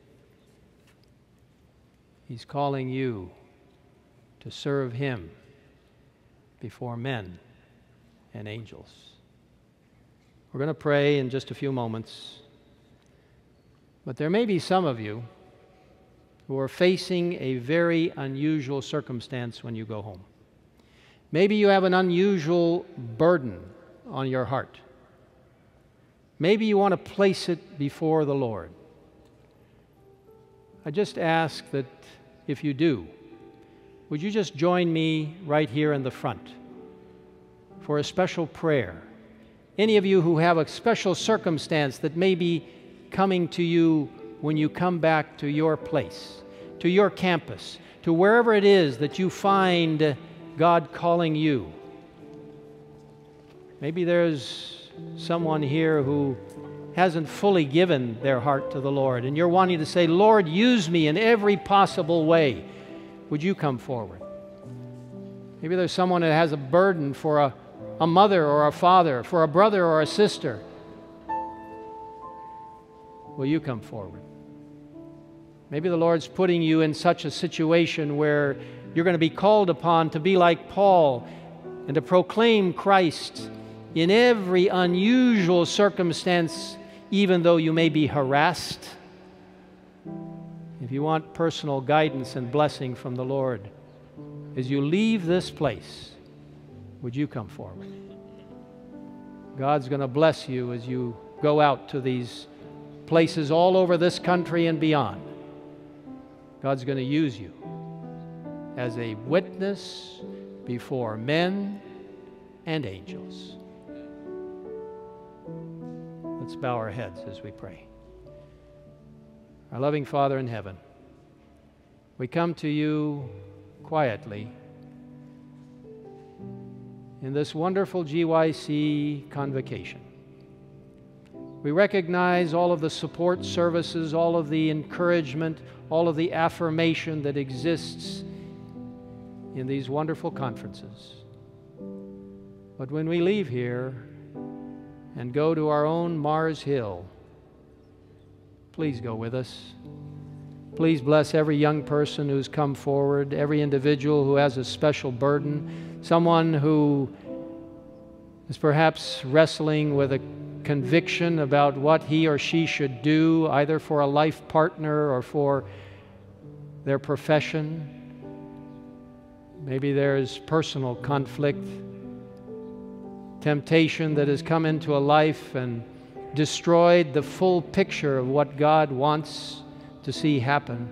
He's calling you to serve Him before men and angels. We're going to pray in just a few moments, but there may be some of you who are facing a very unusual circumstance when you go home. Maybe you have an unusual burden on your heart. Maybe you want to place it before the Lord. I just ask that if you do, would you just join me right here in the front for a special prayer? Any of you who have a special circumstance that may be coming to you when you come back to your place, to your campus, to wherever it is that you find God calling you. Maybe there's someone here who hasn't fully given their heart to the Lord, and you're wanting to say, Lord, use me in every possible way. Would you come forward? Maybe there's someone that has a burden for a, a mother or a father, for a brother or a sister. Will you come forward? Maybe the Lord's putting you in such a situation where you're going to be called upon to be like Paul and to proclaim Christ in every unusual circumstance, even though you may be harassed. If you want personal guidance and blessing from the Lord, as you leave this place, would you come forward? God's going to bless you as you go out to these places all over this country and beyond. God's going to use you as a witness before men and angels. Let's bow our heads as we pray. Our loving Father in heaven, we come to you quietly in this wonderful G Y C convocation. We recognize all of the support services, all of the encouragement, all of the affirmation that exists in these wonderful conferences. But when we leave here and go to our own Mars Hill, please go with us. Please bless every young person who's come forward, every individual who has a special burden, someone who is perhaps wrestling with a conviction about what he or she should do, either for a life partner or for their profession. Maybe there's personal conflict, temptation that has come into a life and destroyed the full picture of what God wants to see happen.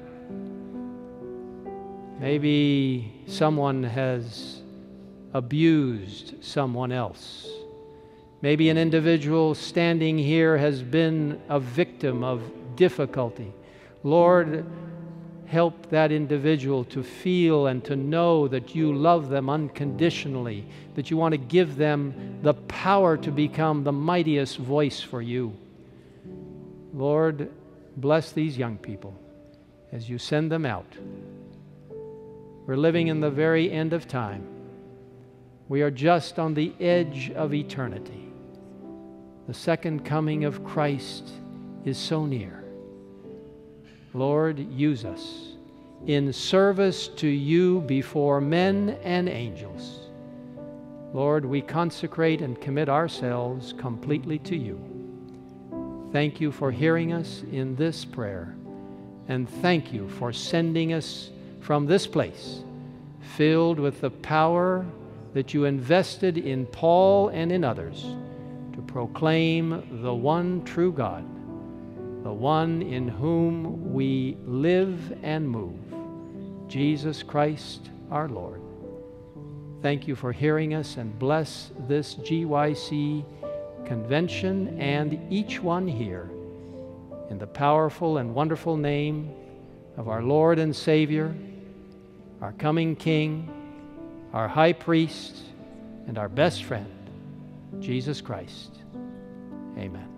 Maybe someone has abused someone else. Maybe an individual standing here has been a victim of difficulty. Lord, help that individual to feel and to know that you love them unconditionally, that you want to give them the power to become the mightiest voice for you. Lord, bless these young people as you send them out. We're living in the very end of time. We are just on the edge of eternity. The second coming of Christ is so near. Lord, use us in service to you before men and angels. Lord, we consecrate and commit ourselves completely to you. Thank you for hearing us in this prayer, and thank you for sending us from this place filled with the power that you invested in Paul and in others to proclaim the one true God, the one in whom we live and move, Jesus Christ our Lord. Thank you for hearing us, and bless this G Y C convention and each one here in the powerful and wonderful name of our Lord and Savior, our coming King, our high priest, and our best friend, Jesus Christ. Amen.